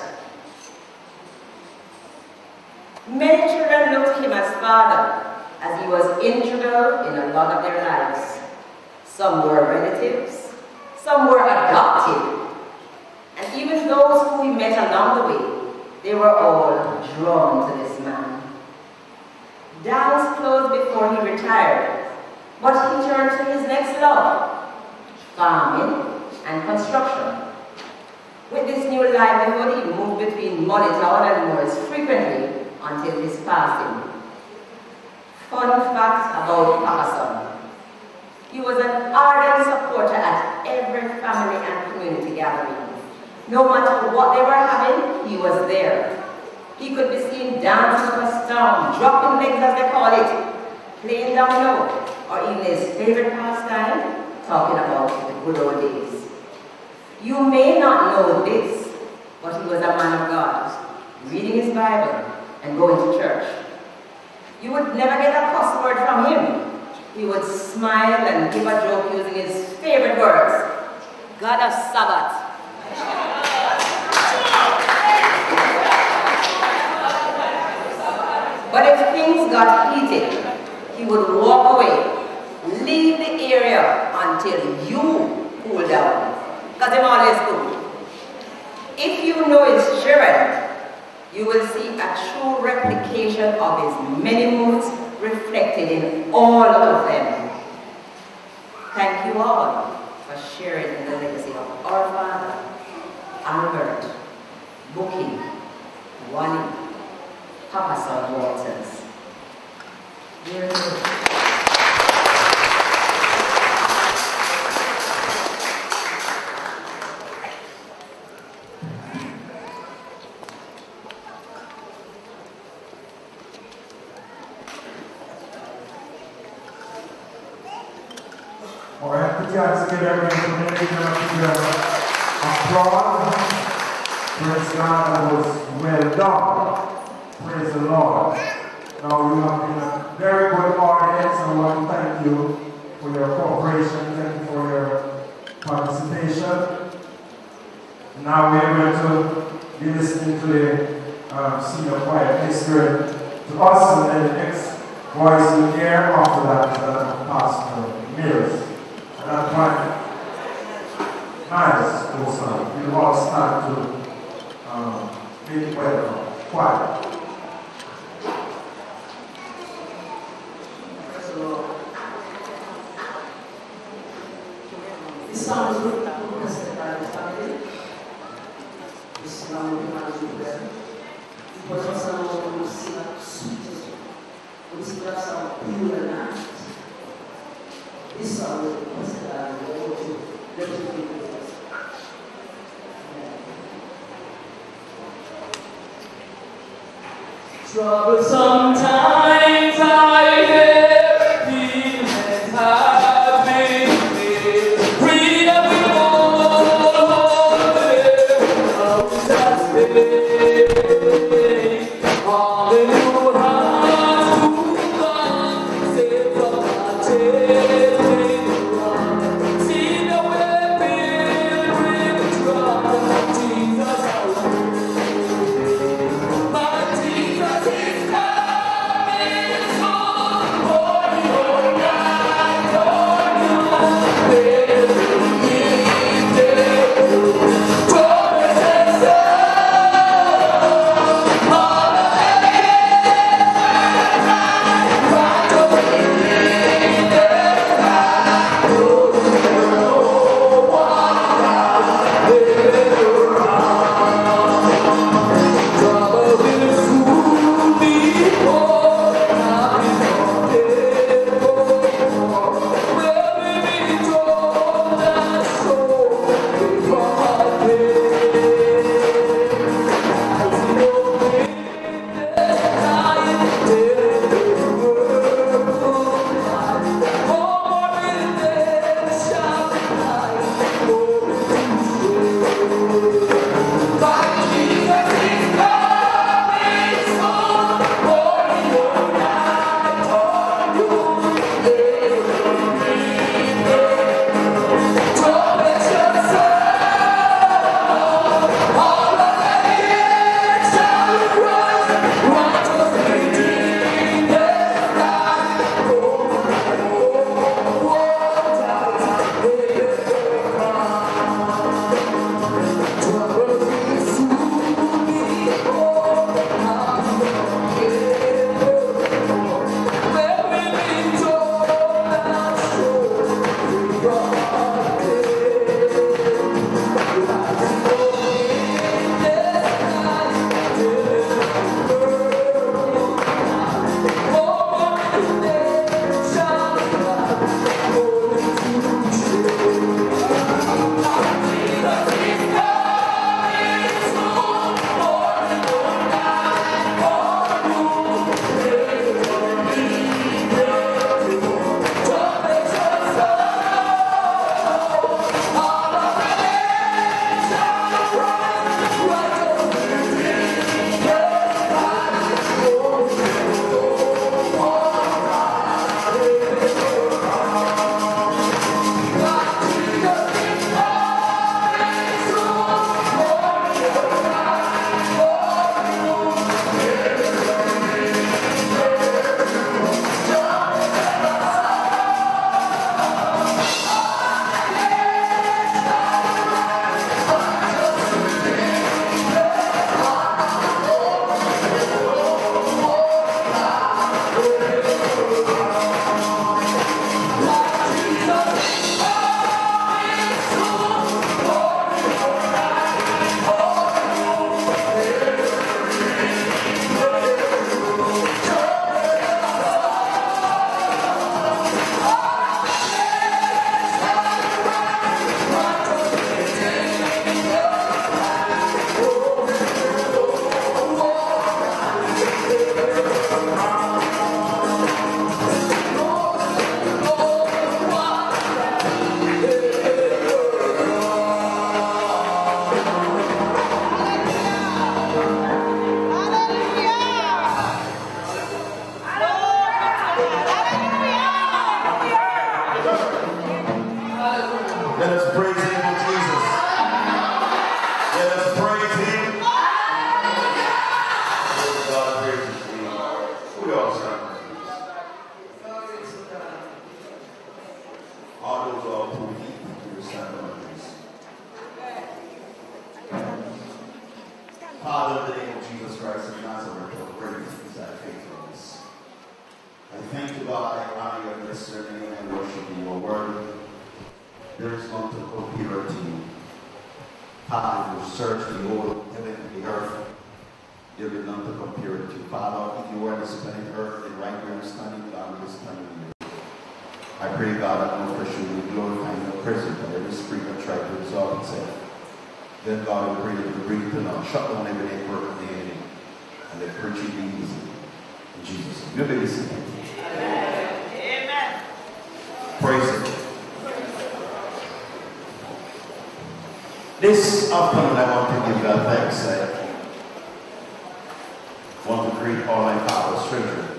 Many children looked to him as father, as he was integral in a lot of their lives. Some were relatives, some were adopted, and even those who he met along the way, they were all drawn to this man. Dance closed before he retired, but he turned to his next love, farming and construction. With this new livelihood, he moved between Mollytown and Morris frequently until his passing. Fun fact about Papa Son. He was an ardent supporter at every family and community gathering. No matter what they were having, he was there. He could be seen dancing to a storm, dropping legs as they call it, playing down low, or even his favorite pastime, talking about the good old days. You may not know this, but he was a man of God, reading his Bible and going to church. You would never get a cuss word from him. He would smile and give a joke using his favorite words, God of Sabbath. But if things got heated, he would walk away, leave the area until you cool down. Because him always cool. If you know his children, you will see a true replication of his many moods reflected in all of them. Thank you all for sharing in the legacy of our father, Albert, Bookie, Wally, Papa Son Walters. All right, put your hands together and applaud. Praise God, that was well done. Praise the Lord. Now you have been a very good audience, and I want to thank you for your cooperation, thank you for your participation. Now we are going to be listening to the senior choir ministering to us, and then the next voice you hear after that is Pastor Mills. And that's right. Nice, also. You all start to make welcome. Quiet. This song is requested by the family. This song is requested. It was also when we sing up sweet. We sing up some pure and nice. This song was requested by the Lord to let you be with us. Troublesome times I have been and have been with freedom we all live. All the new hearts who come, save from our taking run. See the way filled with trust, Jesus our Lord. But Jesus is come. there is none to compare to you. Father, you search the whole heaven and the earth. There is none to compare to you. Father, if you were on this planet earth, and right where I'm standing, God will stand with you. I pray, God, that no flesh will be glorified in your presence, and every spirit that tried to exalt itself. Then, God, I pray that you bring it to naught. Shut down every network of the enemy, and let preaching be easy. In Jesus' name. You'll be listening. Amen. Praise Him. This afternoon, I want to give God thanks. I want to greet all my father's children.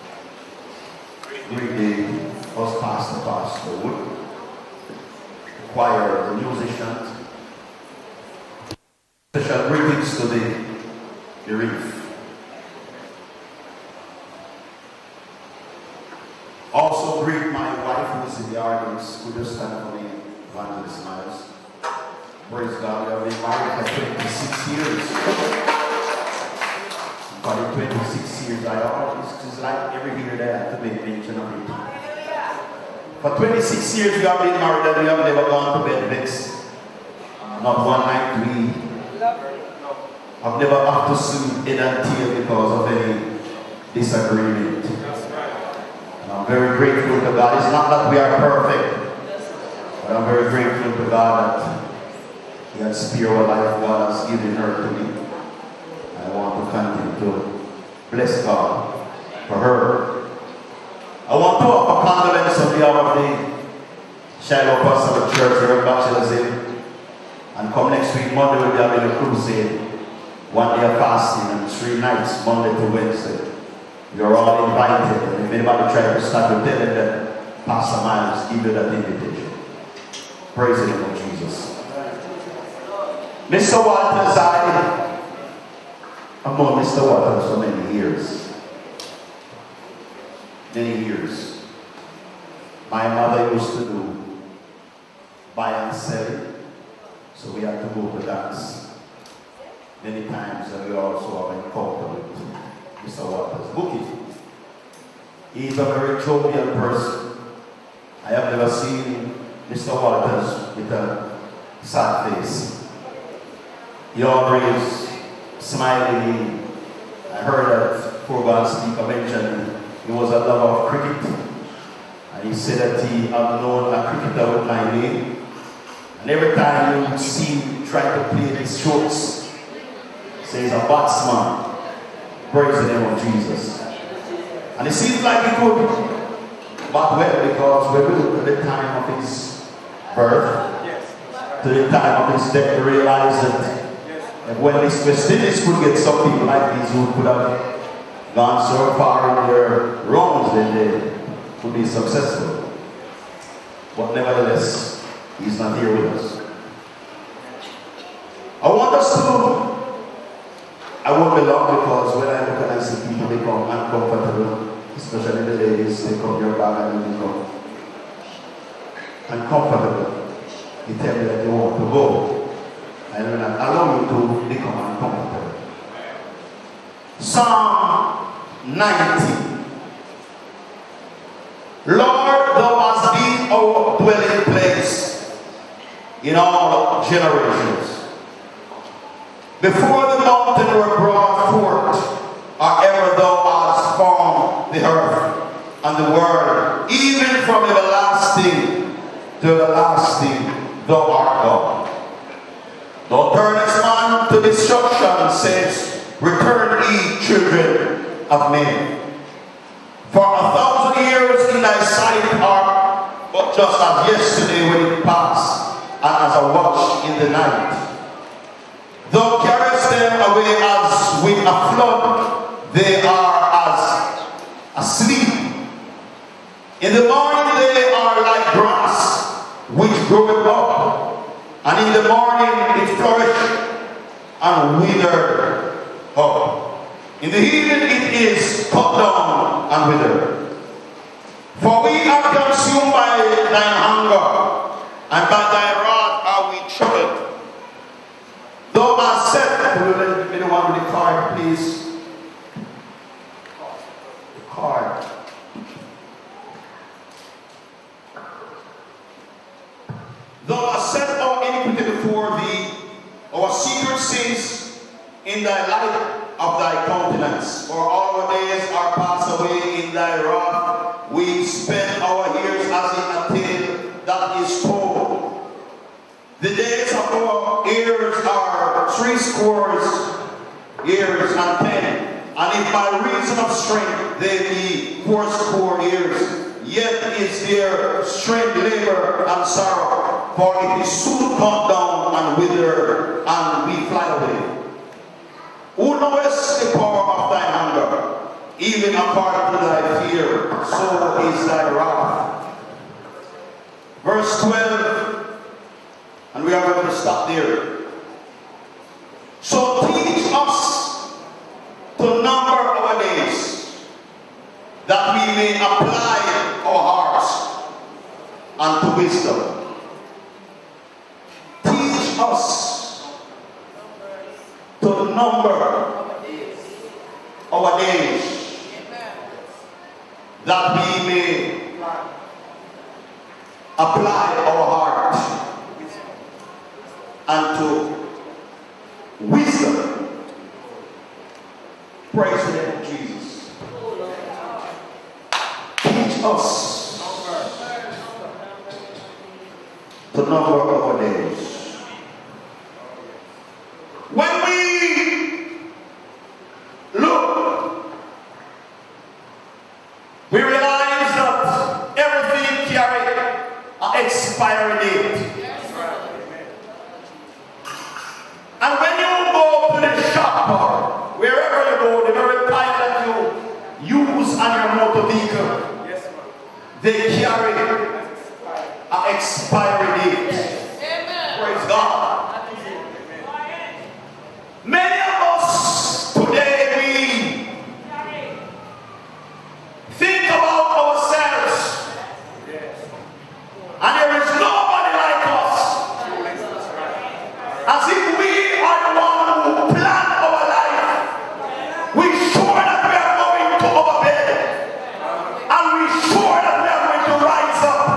Greet the first Pastor Wood, the choir, the musicians. Special greetings to the bereaved. Also greet my wife who is in the audience, who just stand for me, Evangelist Miles. Praise God, we have been married for 26 years. For the 26 years, I always, just like every year that I have to make mention of it. For 26 years we have been married and we have never gone to bed vexed. Not one night we I've never had to sleep in a tear because of any disagreement. And I'm very grateful to God. It's not that we are perfect, but I'm very grateful to God that He has spared our life. God has given her to me. And I want to continue to bless God for her. I want to offer condolence on behalf of the Shiloh Apostolic Church here at Bachelor's Inn. And come next week, Monday, we'll be having a crusade. 1 day of fasting and 3 nights, Monday to Wednesday. You're all invited. And if anybody tries to start to tell them that Pastor Miles give you that invitation. Praise the name of Jesus. Mr. Walters, I've known Mr. Walters for many years. Many years. My mother used to do buy and sell, so we had to go to dance many times, and we also have encountered with Mr. Walters. Bookie. He's a very jovial person. I have never seen Mr. Walters with a sad face. He always smiling. I heard that program speaker mentioned he was a lover of cricket. And he said that he had known a cricketer with my name. And every time you would see him try to play these strokes, say he's a batsman. Praise the name of Jesus. And it seems like he could bat well, because when we look at the time of his birth to the time of his death, we realize that when this West Indies could get some people like these who could have gone so far in their rounds, then they could be successful. But nevertheless, he's not here with us. I want us to, I won't be long, because when I look and I see people become uncomfortable, especially the ladies, they come here back and they become uncomfortable. They tell me that they want to go. And when I allow you to become uncomfortable. Psalm 90. Lord, thou hast been our dwelling place in all generations. Before the mountains were brought forth, or ever thou hast formed the earth and the world, even from everlasting to everlasting, thou art God. Thou turnest man to destruction, says, return ye children of men. For 1,000 years in thy sight are but just as yesterday when it passed, and as a watch in the night. Thou carriest them away as with a flood, they are as asleep. In the morning they are like grass, which groweth up, and in the morning it flourisheth and withered up. In the evening it is cut down and withered. For we are consumed by thine anger, and by thy wrath are we troubled. Thou hast said, will you let me the one with the card, please? The card. times, for all our days are passed away in thy wrath. We spend our years as in a tale that is told. The days of our years are 60 years and 10. And if by reason of strength they be 80 years, yet is their strength labor and sorrow, for it is soon cut down and wither, and we fly away. Who knoweth the power of thy anger? Even according to thy fear, so is thy wrath. Verse 12, and we are going to stop there. So teach us to number our days, that we may apply our hearts unto wisdom. Teach us to number our days, that we may apply our heart unto wisdom. Praise the name of Jesus. Teach us to number our days. When we look, we realize that everything carries an expiry date. And when you go to the shop or wherever you go, the very time that you use on your motor vehicle, they carry an expiry date. Praise God. Many of us today, we think about ourselves, and there is nobody like us, as if we are the one who planned our life. We sure that we are going to our bed, and we sure that we are going to rise up.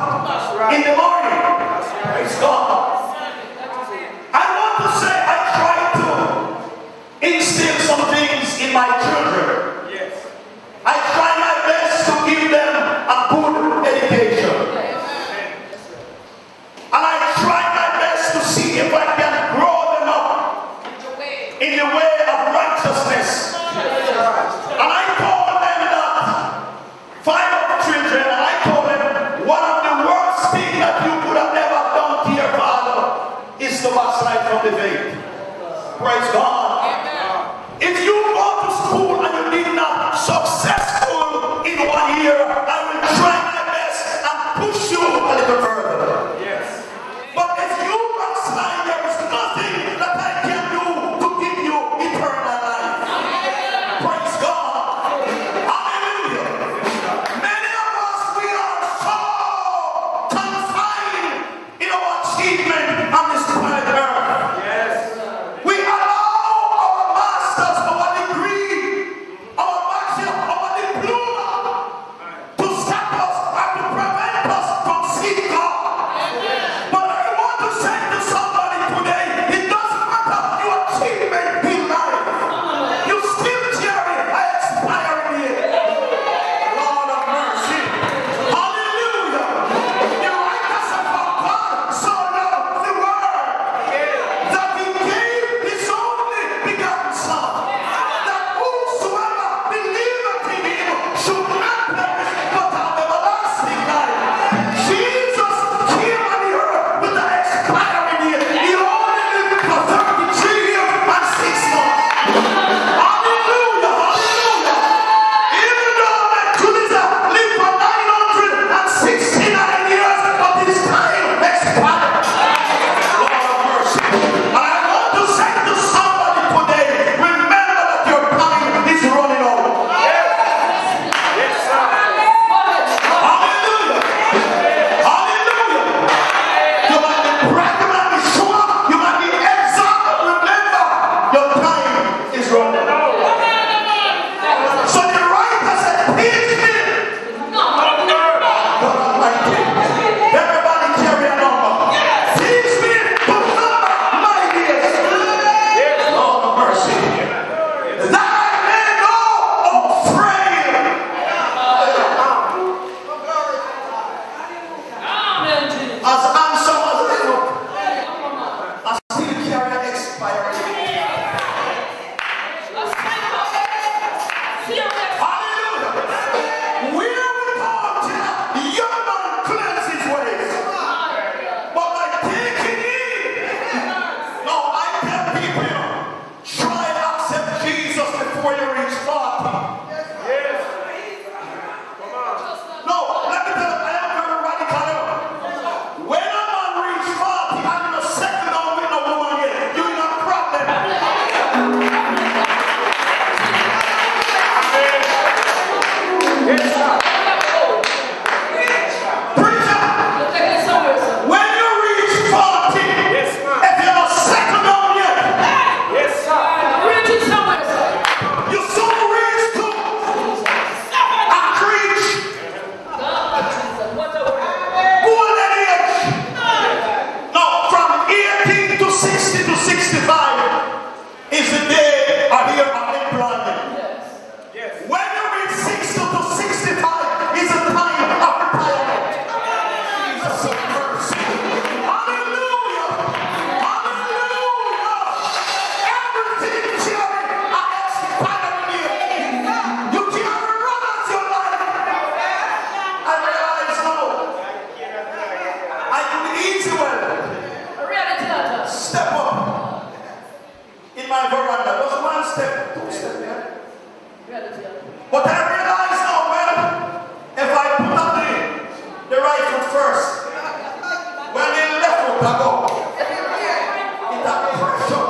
But I realize now, well, if I put up the right foot first, when the left foot I go, it's a pressure.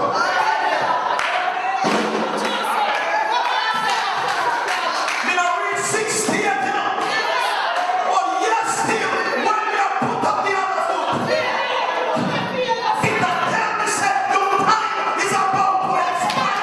Me not reach 60 yet, you know. But yes, still, when you put up the other foot, it a tell me say your time is about to expire.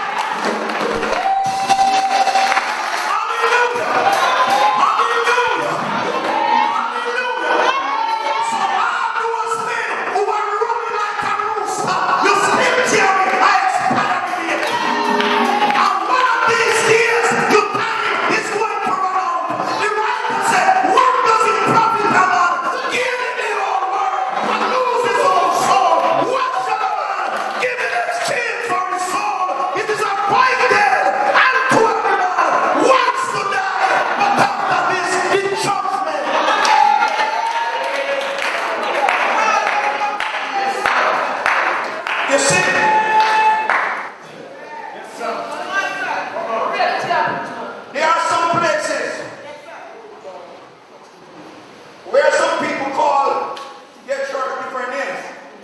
Hallelujah! Hallelujah! Hallelujah! So all those men who are running like a rooster, you still carry I expiring it. And one of these years, your time is going to run out. The writer said, what does it profit a man? Give him the whole world and lose his own soul. What shall a man give in exchange for his soul? It is appointed unto every man once to die, but after this, the judgment. You see? There are some places where some people call their church different names.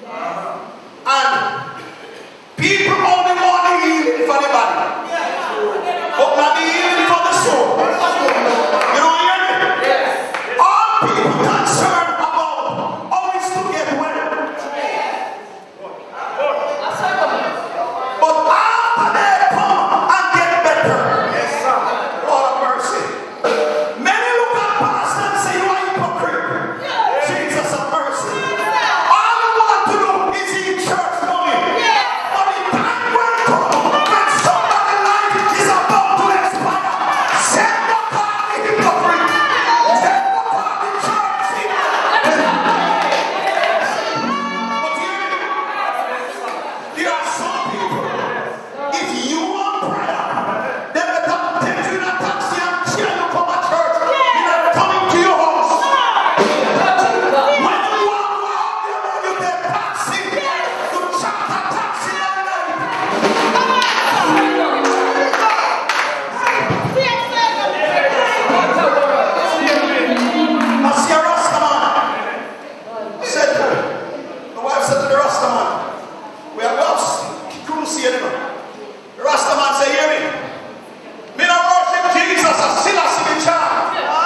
And people only want the healing for the body, but not the healing for the soul. You don't hear me? All people concerned about always to get well. But after they come and get better, Lord of mercy. Many look at pastor and say, you are hypocrite. Jesus of mercy. All you want to do is eat church money. But the time will come when somebody's life is about to expire. Send the party hypocrite. Send the party church. But hear me. There are some people, if you want prayer, they better take you in a taxi and cheer you come to church. You're not coming to your house. When you want to out there, you take taxi. You charter taxi all night. I see a Rasta man. The wife said to the Rasta man, we are lost. Crusade, you know. The Rasta man said, hear me. Me not worship Jesus, I still a see the child.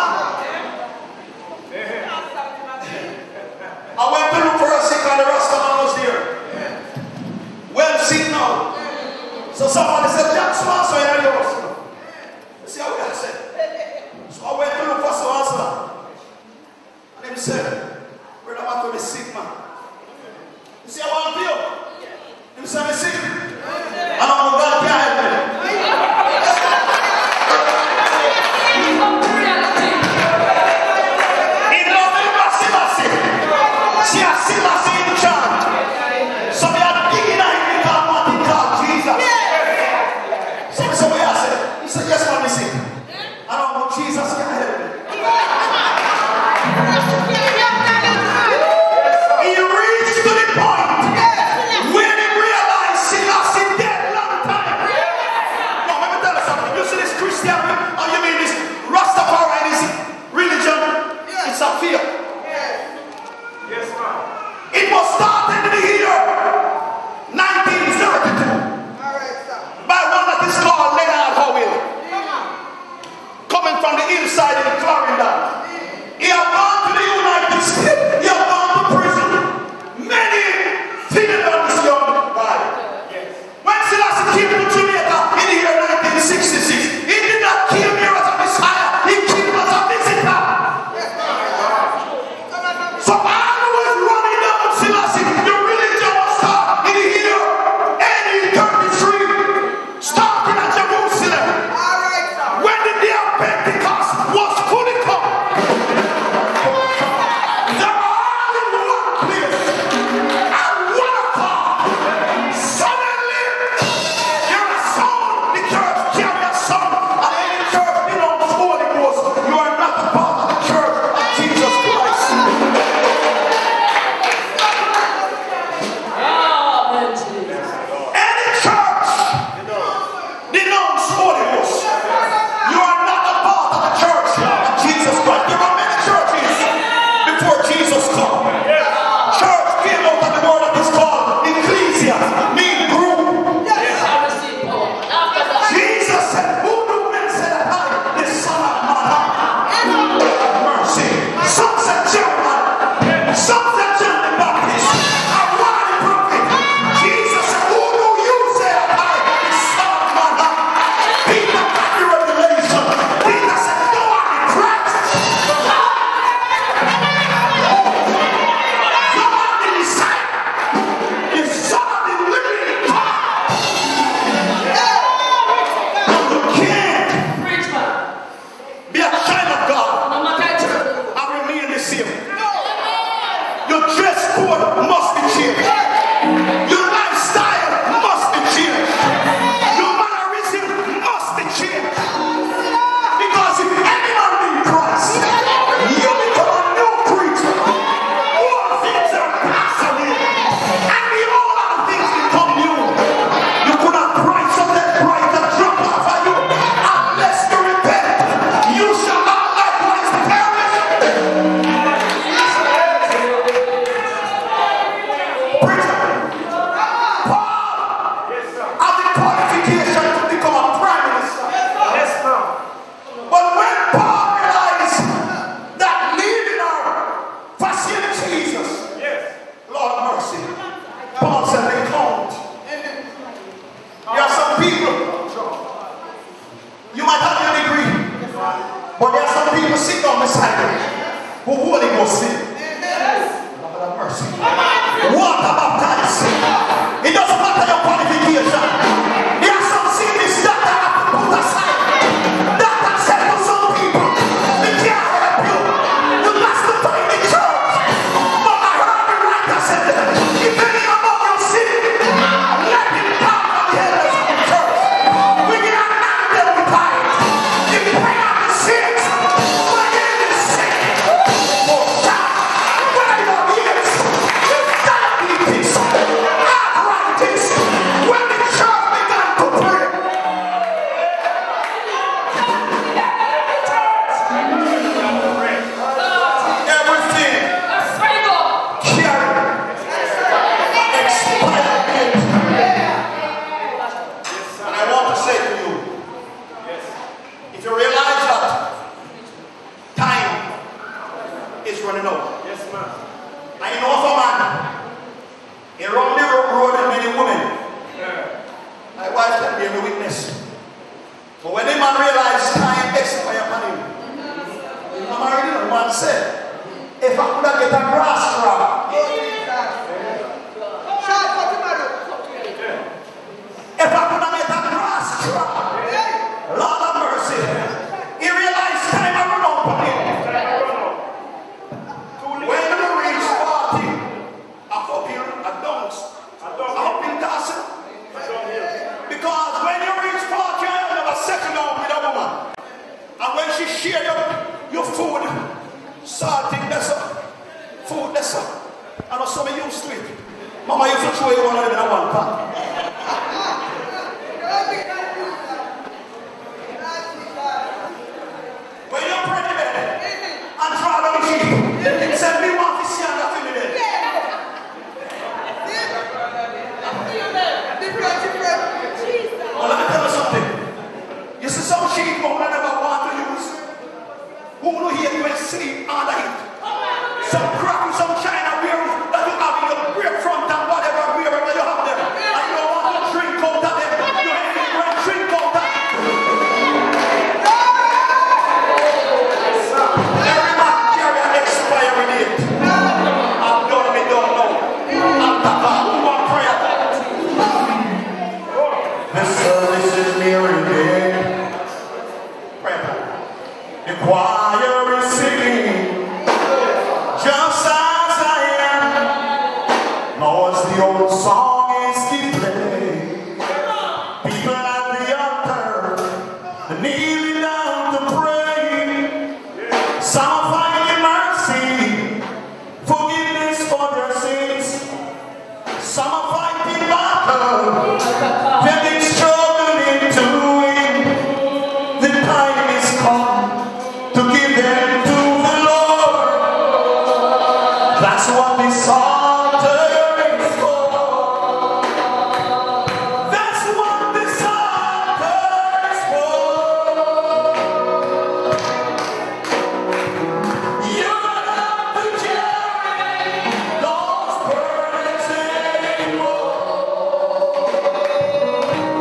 I went to look for a sick and the Rasta man was there. Well sick now. So somebody said, Jack, so and so in your house. You see how I said? So I went to look for so and so. And he said, brother, I want to be sick, man. You see how I feel? He said, I'm sick. And I'm going to help me. In November, see a Selassie in church. So we are digging out in the what he called Jesus. So what I said? He said, yes, man, me sick. I don't know, Jesus can help me. He reached to the point when he realized he lost his dead long time. No, let me tell you something. You see this Christianity, or you mean this Rastafarianism religion? It's a fear. Yes, ma'am. It was started in the year 1932 by one that is called Leonard Howell, coming from the hillside in Florida. He had gone to the United States. He had gone to prison. Many feeding on this young guy. When Selassie came to Jamaica in the year 1966, he did not kill me But there are some people sitting on beside me who Holy Ghost filled. Lord have mercy. Water baptized. It doesn't matter your qualification. There are some sickness that are put aside. Doctor said to some people, they can't help you. You must find the church. But I heard the writer said, if any among you sin, let him come from the elders of the church. We can anoint them with fire. You pray out the sins. When you in the sin, for shout. When your ears, diabetes, arthritis, when the church began to pray. Everything carry expired date. And I want to say to you, if you realize that time is running out. Yes, ma'am. I know of a man, he run the road with many women. My wife can be a witness. But when the man realized time expired upon him, I'm already the man said, if I could have get a grass crop, if I could have get a grass crop, Lord have mercy. He realized time had run out upon him. When you reach 40, I'm uphill, I don't. I'm up in Dawson. Because when you reach 40, you never settle down with a woman. And when she shared your food, salting that's up, food that's up. And also me used to it. Mama used to throw you one of them in one pot. When you're pregnant and travel the sheep, send me one to see and feel it. Well, let me tell you something. You see some sheep who never want to use, who will hear when sleep under it. Some crack, some China wear that you have in your grapefrunt and whatever, wherever you have them. And you don't want to drink out of them. You ain't going to drink out of them. Every man carry an expiry date. I've done me, don't know. I'm talking who want prayer. The service is nearing the end. Prayer. The choir is singing. Just as I am. Now as the old song is keep playing. People at the altar kneeling down to pray. Some finding mercy, forgiveness for their sins. Some are fighting battle, they've been struggling to win. The time is come to give them to the Lord. That's what this altar is for. That's what this altar is for. You don't have to carry those burdens anymore.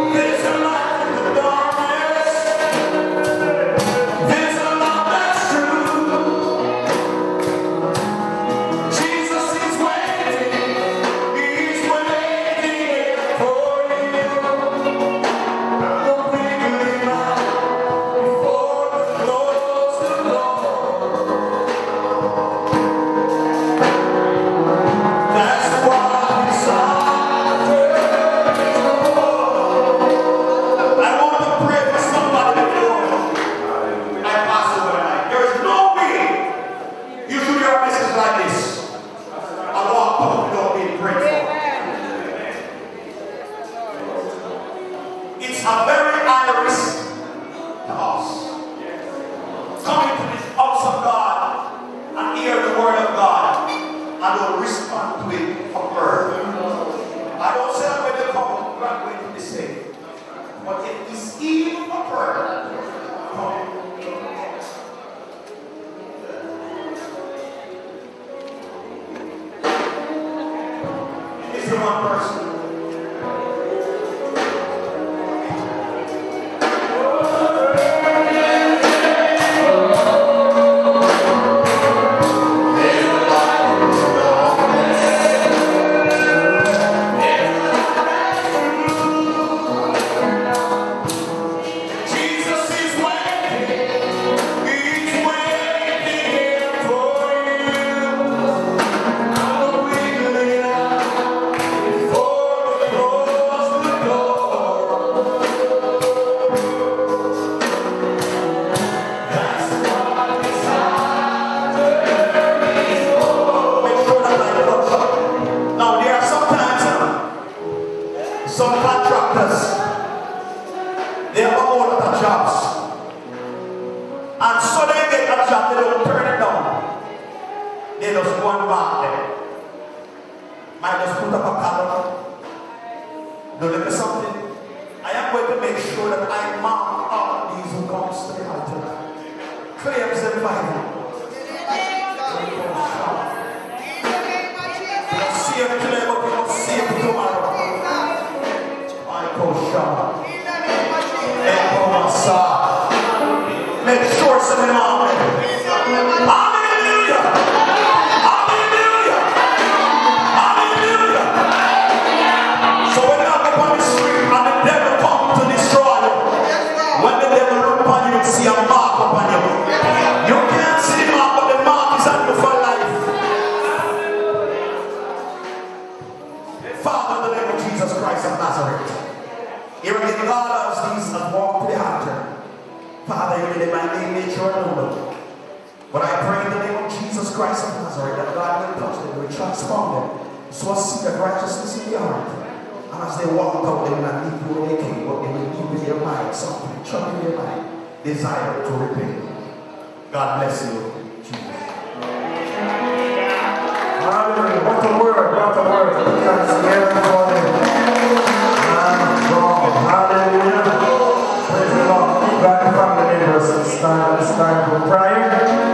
And so they get a job, they don't turn it down. They just go and back there. Might just put up a column. Now look at something. I am going to make sure that I mark all these who comes to the altar. Claims them Bible. You don't see him today, but you don't see him tomorrow. Michael Shaw. Echo Massa. Make sure some of them are there. Hallelujah! Hallelujah! Hallelujah! So when you look upon the street and the devil come to destroy you, when the devil look upon you, you see a mark upon you. You can't see the mark, but the mark is on you for life. Father, in the name of Jesus Christ of Nazareth, here again, God loves these that walk to the altar. Father, you in my name, nature, and number. But I pray in the name of Jesus Christ of Nazareth that God will touch them, will transform them, so a seed of righteousness in their heart. And as they walk out, they will not need you when they came, but they will need in their mind something, trouble in their mind, desire to repent. God bless you, Jesus. Hallelujah. What a word, what a word. Because here for them. Hallelujah. Praise the Lord. God, the family members, it's time for prayer.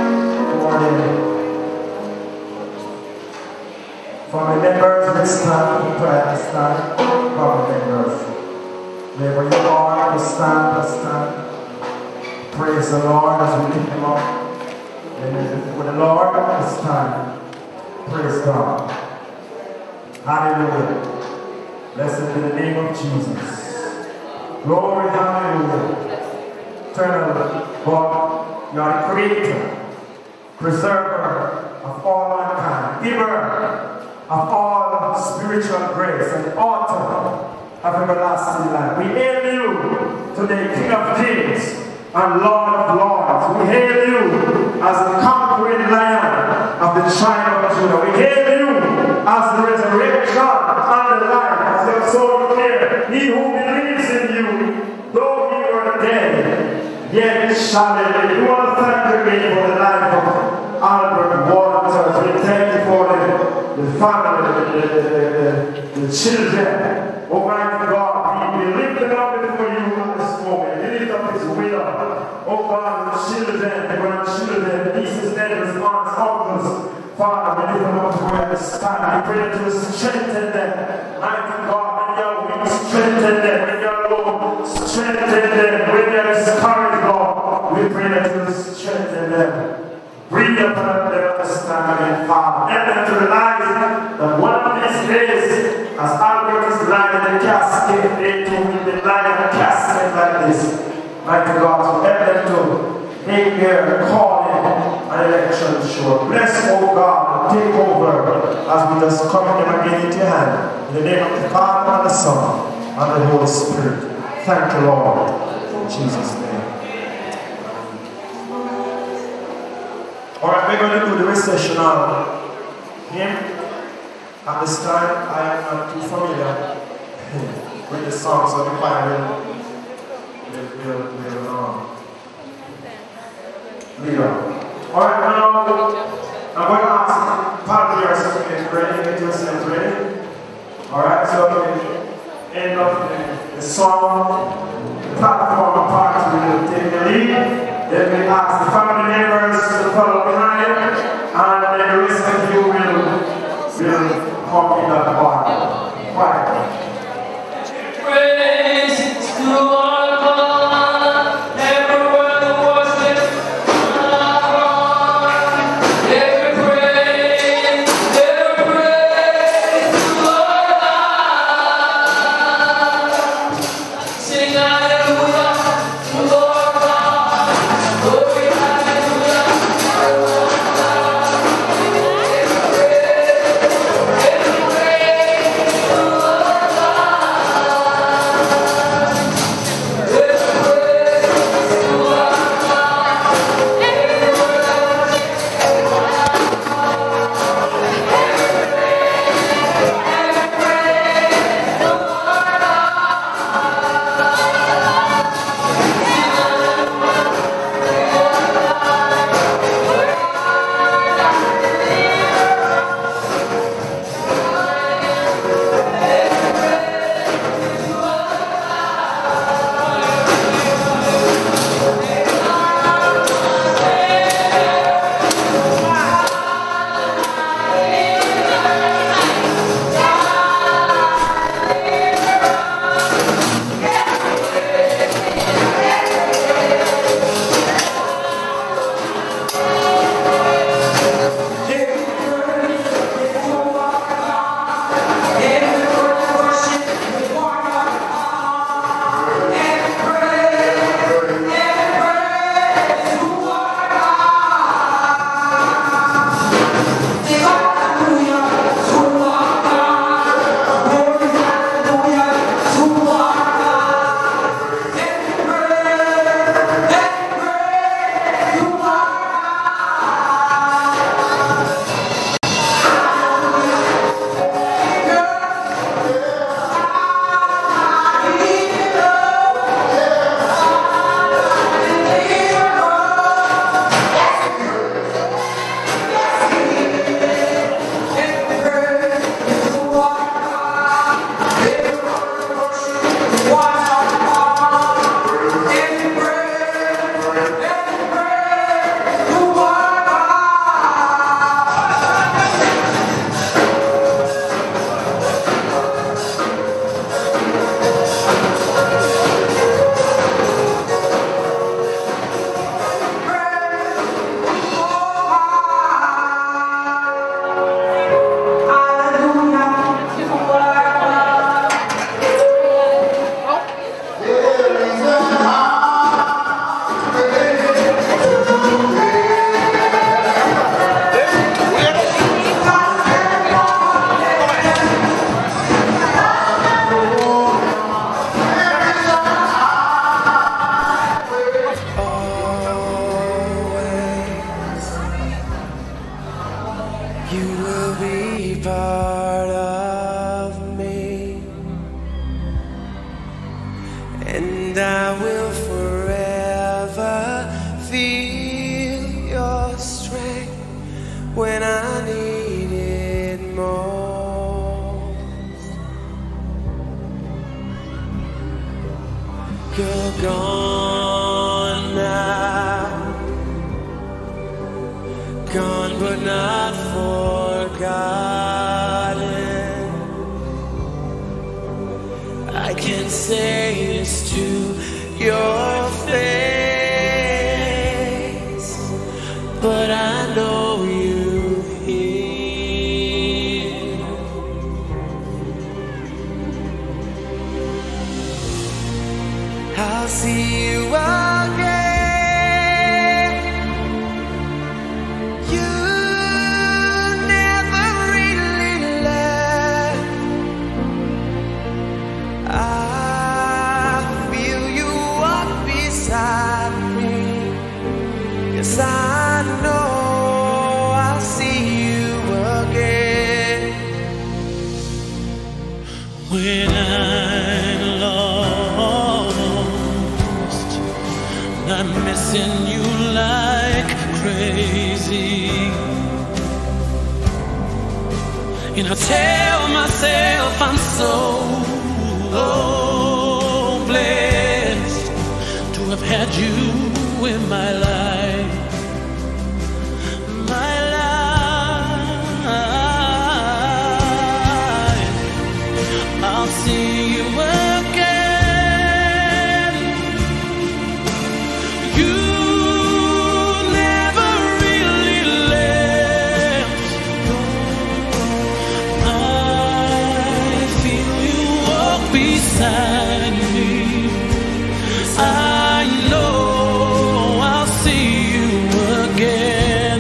Family members, it's time for prayer. It's time. Family members. Wherever you are, it's time. Praise the Lord as we lift him up. With the Lord, it's time. Praise God. Hallelujah. Blessed be the name of Jesus. Glory, hallelujah. Eternal God, you are the creator, preserver of all mankind, giver of all spiritual grace, and author of everlasting life. We hail you today, King of Kings and Lord of Lords. We hail you as the conquering Lion of the tribe of Judah. We hail you as the resurrection and the life, as you have so declared. He who believes in you, though he were dead, yet shall he live. You want to thank again for the life of Albert Waters. We thank you for the family, the children. Almighty God, we lift them up before you at this moment. We lift up his widow. Oh God, the children, the grandchildren, nieces, nephews, aunts, uncles. Father, we lift them up before you this time. We pray that you will strengthen them. Mighty God, when you are weak, strengthen them. When you are low, strengthen them. When they are discouraged, Lord, we pray that you will strengthen them. Breathe upon them this time again, Father. Help them to realize that one of these days, as Albert is lying in the casket, they too will be lying in a casket like this. Mighty God, so help them to make their calling and election sure. Bless, oh God, take over as we just commit them again into your hand. In the name of the Father and the Son and the Holy Spirit. Thank you, Lord. In Jesus' name. Alright, we're going to do the recessional hymn. At this time, I am not too familiar with the songs of the choir. Alright, now I'm going to ask partners to get ready, get yourselves ready. Alright, so at the end of the song, the platform part will take the lead. Then we ask the family members to follow behind, and then the rest of you will come in that part. Right. Praise to our God, everywhere the worship every praise to our God. Sing hallelujah to our God, glory hallelujah. part of me, and I will forever feel your strength when I need it most. You're gone now, gone but not forgotten. I can say this to your face, but I know you hear. I'll see you again. I know I'll see you again. When I'm lost, I'm missing you like crazy, and I tell myself I'm so blessed to have had you in my life. I'll see you again. You never really left. I feel you walk beside me. I know I'll see you again.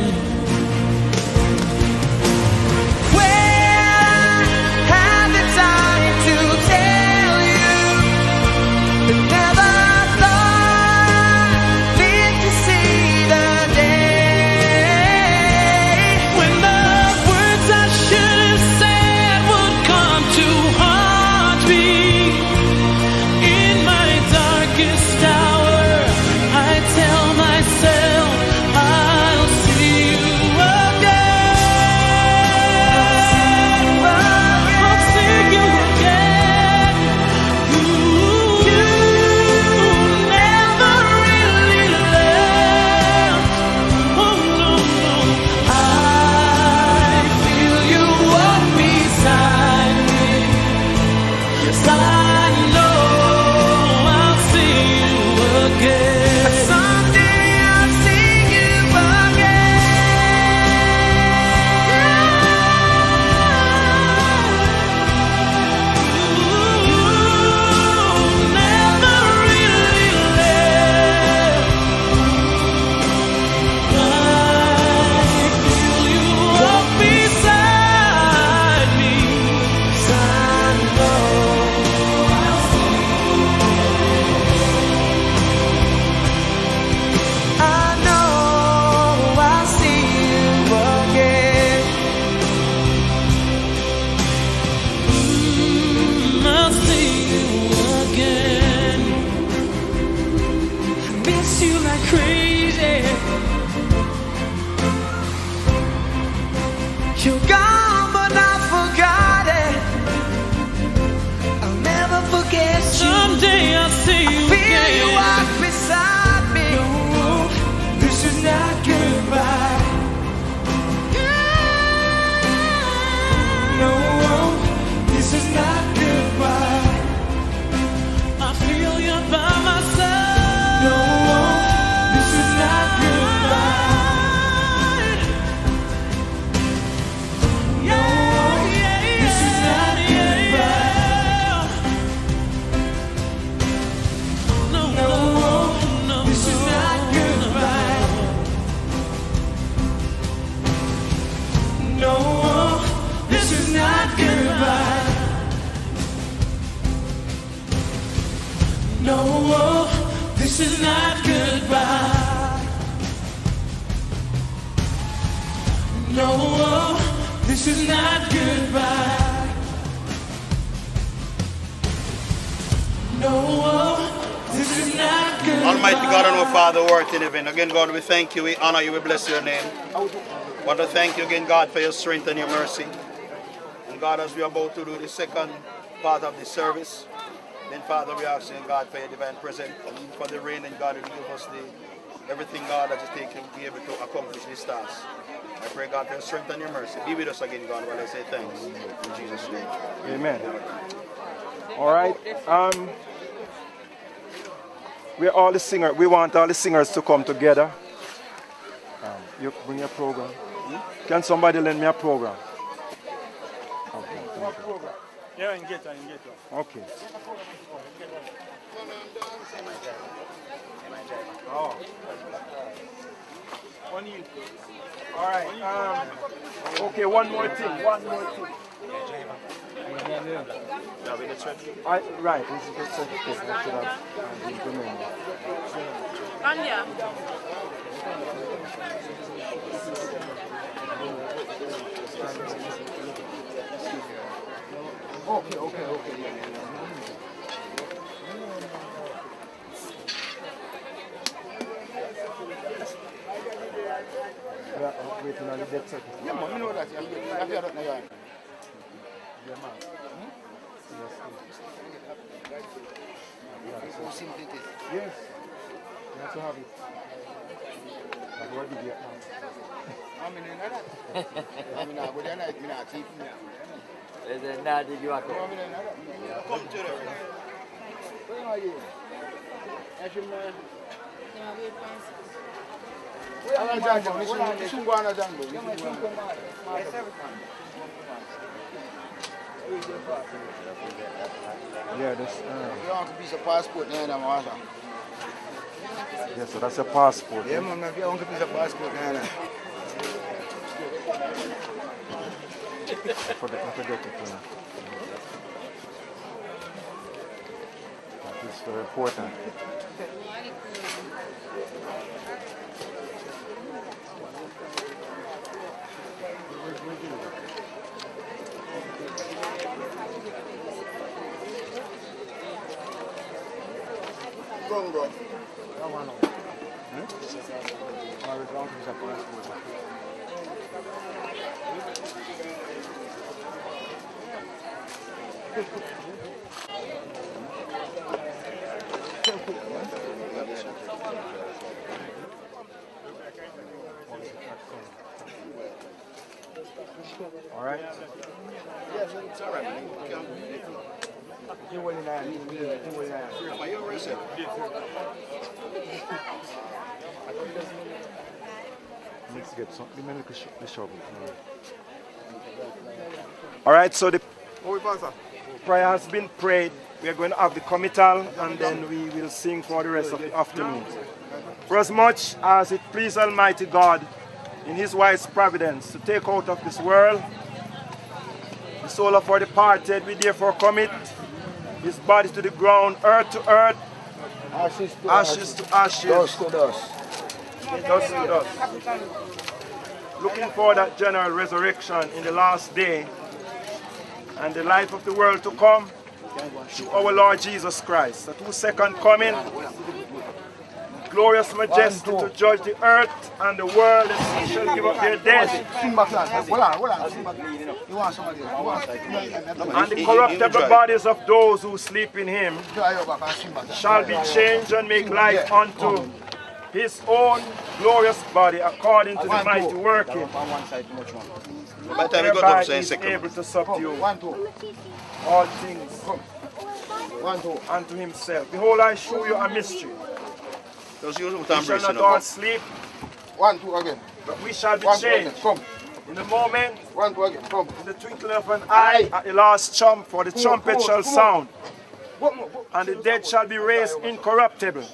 You're gone but not forgotten. I'll never forget you. Someday I'll see you I feel again. you walk beside me. No, this is not goodbye. No, this is not goodbye. I feel you by my side. No, this is not goodbye. No, this is not goodbye. No, this This is not goodbye. No, this is not goodbye. Almighty God and our Father who art in heaven, again, God, we thank you, we honor you, we bless your name. I want to thank you again, God, for your strength and your mercy. And God, as we are about to do the second part of the service, then Father, we ask you, God, for your divine presence, for the rain, and God, will give us everything, God, that you take to be able to accomplish this task. I pray, God, for your strength and your mercy. Be with us again, God, while I say thanks. In Jesus' name. Amen. All right. We want all the singers to come together. You bring your program. Can somebody lend me a program? Okay. Yeah, I can get it. Okay. Oh. All right. Okay, one more thing. Right, this is the certificate. I should have implemented. Anya. Okay. Yeah, I'm waiting on the death certificate. Yeah, man, you know that. I feel that now. Yeah, man. Yes. You have to have it. That's what we get now. I mean, you know that. I mean, I go there night, I not cheap. Is it not that you are coming? Come to the right. Where are you? I should know. I'm not Django. You shouldn't go on a Django. Yeah, this. You want a piece of passport there, I'm awesome. Yeah, so that's a passport. Yeah, man, if you want a piece of passport there. I forget it. That is very important. Go, bro. All right? Yes, it's all right. You will not. Let's get something. Let me the shovel. All right, so the prayer has been prayed. We are going to have the committal and then we will sing for the rest of the afternoon. For as much as it pleases Almighty God in His wise providence to take out of this world the soul of our departed, we therefore commit his body to the ground, earth to earth, ashes to ashes, dust to dust. Dust to dust. Looking for that general resurrection in the last day and the life of the world to come through our Lord Jesus Christ, at whose second coming, glorious majesty to judge the earth and the world, and he shall give up their dead. And the corruptible bodies of those who sleep in him shall be changed and make life unto his own glorious body according to the mighty working, whereby he is able to subdue all things unto himself. Behold, I show you a mystery. We shall not all sleep, but we shall be changed in the moment, in the twinkling of an eye, at the last trump, for the trumpet shall sound, and the dead shall be raised incorruptible.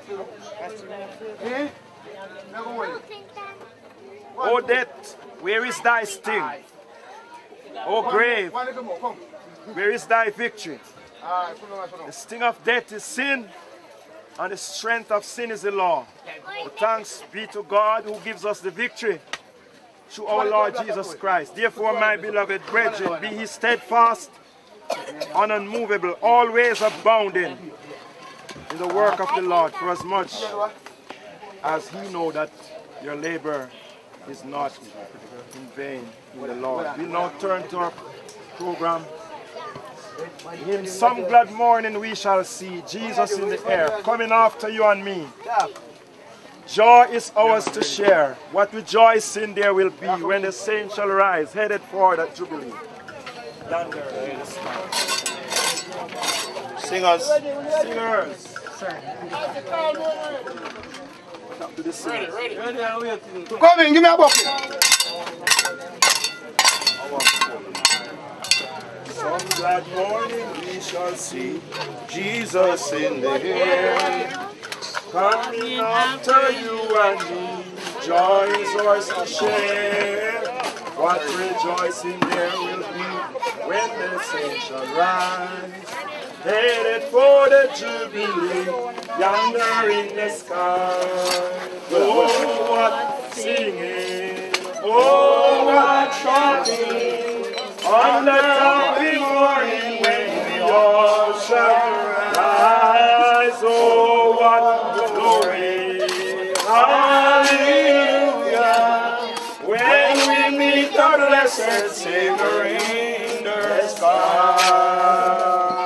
O death, where is thy sting? O grave, where is thy victory? The sting of death is sin, and the strength of sin is the law. But thanks be to God who gives us the victory through our Lord Jesus Christ. Therefore, my beloved brethren, be ye steadfast and unmovable, always abounding in the work of the Lord, for as much as he know that your labor is not in vain in the Lord. We'll now turn to our program. In some glad morning we shall see Jesus in the air, coming after you and me. Joy is ours to share. What rejoicing there will be when the saints shall rise, headed for that Jubilee. Yonder in the sky. Singers. Singers. Come in, give me a bucket. Some glad morning we shall see Jesus in the air, coming after you and me. Joy is ours to share. What rejoicing there will be when the saints shall rise, headed for the Jubilee, yonder in the sky. Oh, what singing, oh, what shouting, on the happy morning when we all shall rise. Oh, what glory, hallelujah, when we meet our blessed Savior in the sky.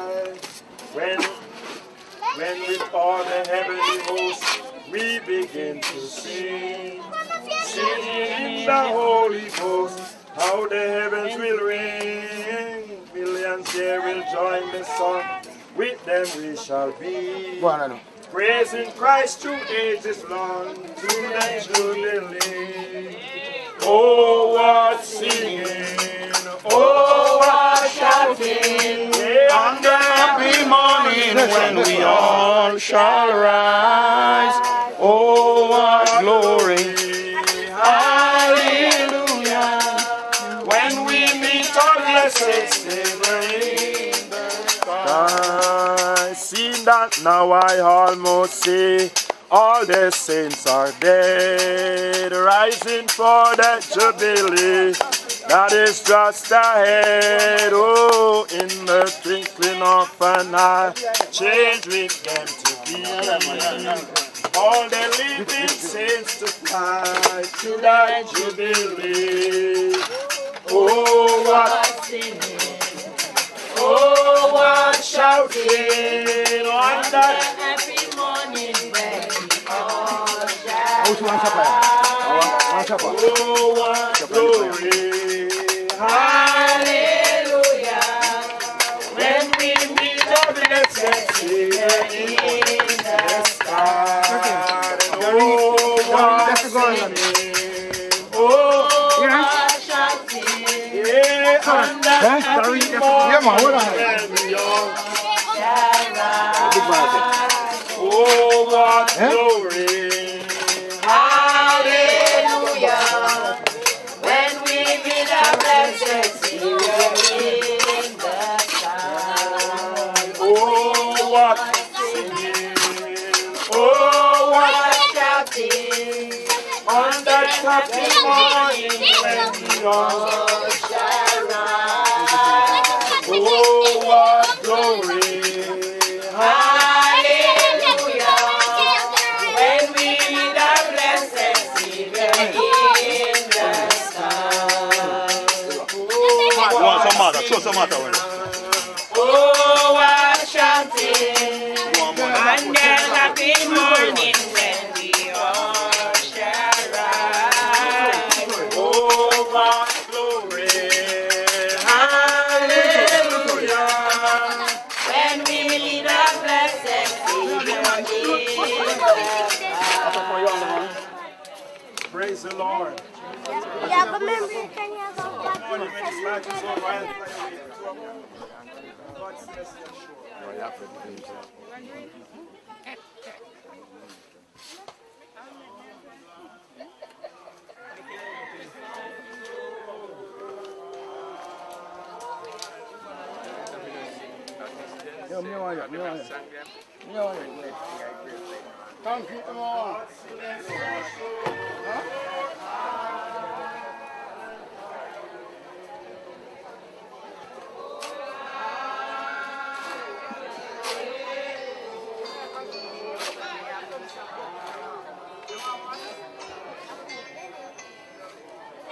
When with all the heavenly hosts we begin to sing, singing in the Holy Ghost, how the heavens will ring. Millions there will join the song, with them we shall be, praising Christ through ages long, to the Jubilee. Oh, what singing, oh, what shouting, on the happy morning when we all shall rise. Oh, what glory, hallelujah, when we meet our blessed Savior in the sky. See that now I almost see all the saints are dead, rising for the Jubilee that is just ahead. Oh, in the twinkling of an eye, change with them to be. All the living saints to fly to that Jubilee. Oh, what singing, oh, what shouting on that happy morning when we all shall rise. Oh, what glory, hallelujah, when we meet the blessed Savior in the sky. Oh, what singing, oh, what shouting, yeah, on that happy morning when we all shall rise. Oh, what glory, hallelujah, when we meet our blessed Savior in the sky. Oh, what singing, oh, what shouting, on that happy morning when we all shall rise. Oh, what glory, hallelujah, when we meet our blessed Savior in the sky. Show some matter. Oh, what shouting, and then happy morning when we all shall rise. Oh, what glory, hallelujah, when we meet our blessed Savior in the sky. praise the Lord. Yeah, but remember, can you have Morning, when this light is over, I'll fly away. God bless you, Thank you,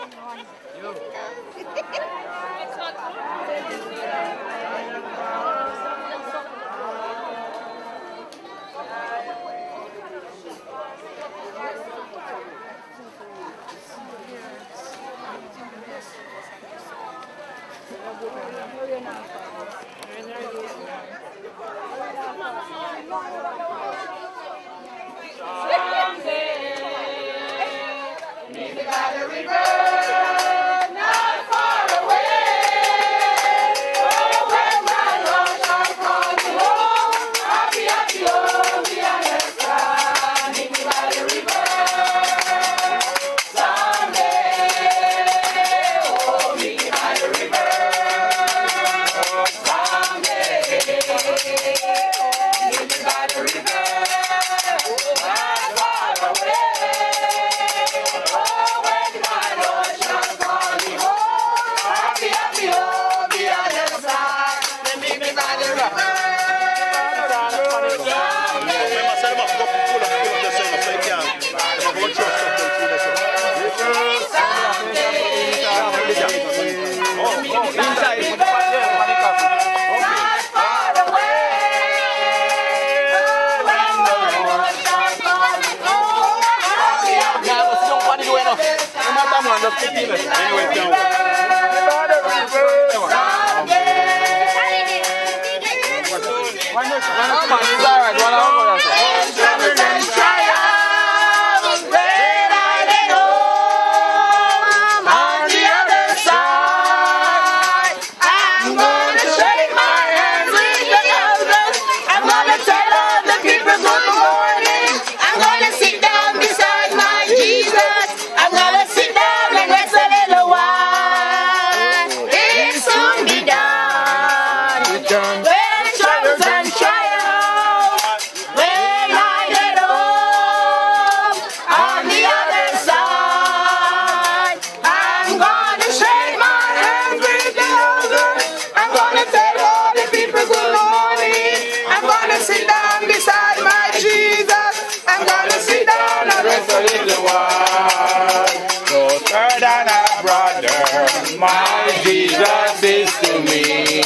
My Jesus is to me.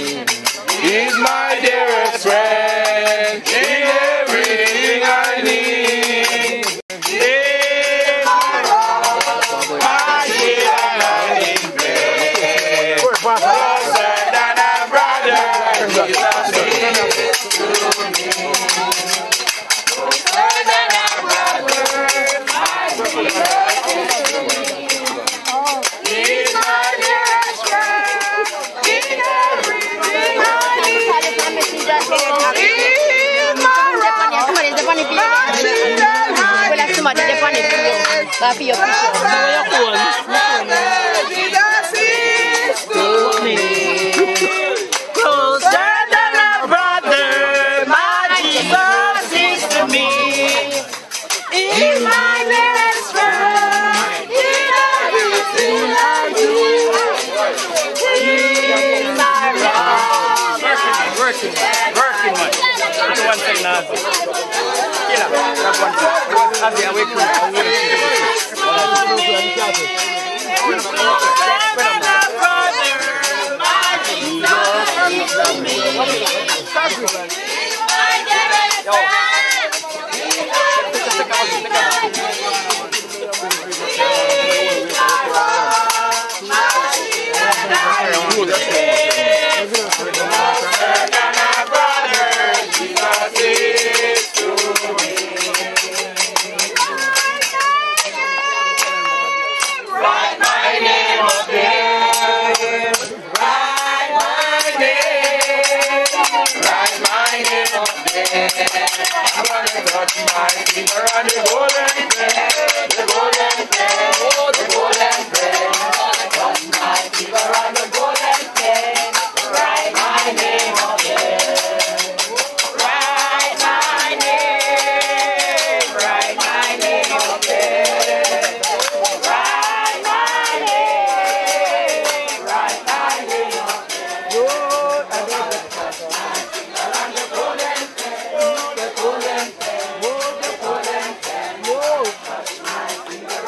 He's my dearest friend in everything I need. He's my rock, my shield and hiding place. Closer than a brother, Jesus is to me. Closer than a brother, my Jesus is to me. He's my dearest friend in everything I need. He's my rock, my shield and Jesus is to me. Closer than a brother, my Jesus is to me. He's my dearest friend in everything I do. He's my rock. Working, man. That's one thing now. Killer, that's one thing. As they awake I'm gonna touch my finger on the golden thread, the golden thread, oh, the golden thread. I'm gonna touch my finger on the golden thread, write my name up there. Write my name, write my name up there. Write my name, write my name up there. I'm gonna touch my finger on the golden thread. The golden thread, the golden thread, touch my finger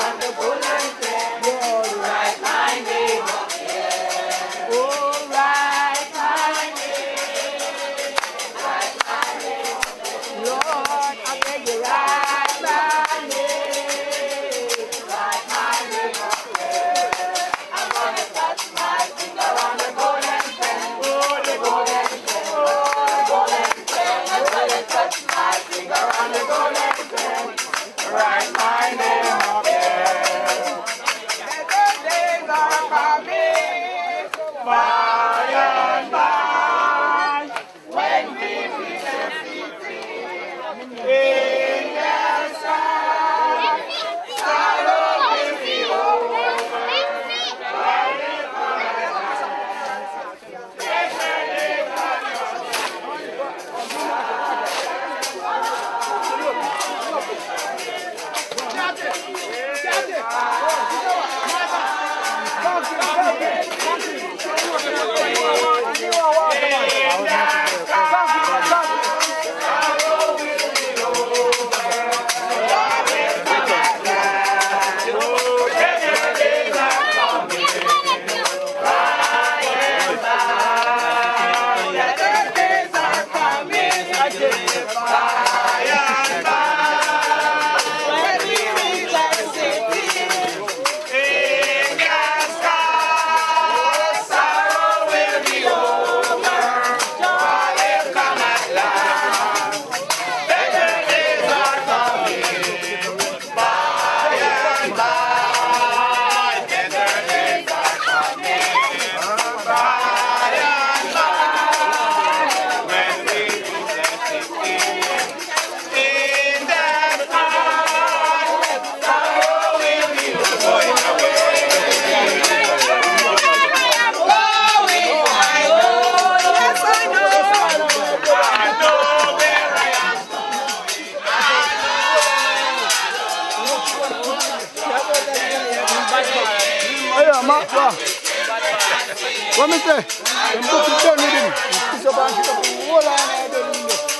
What me say? Them cook it done with him. Push up and shit up the whole line I done in there.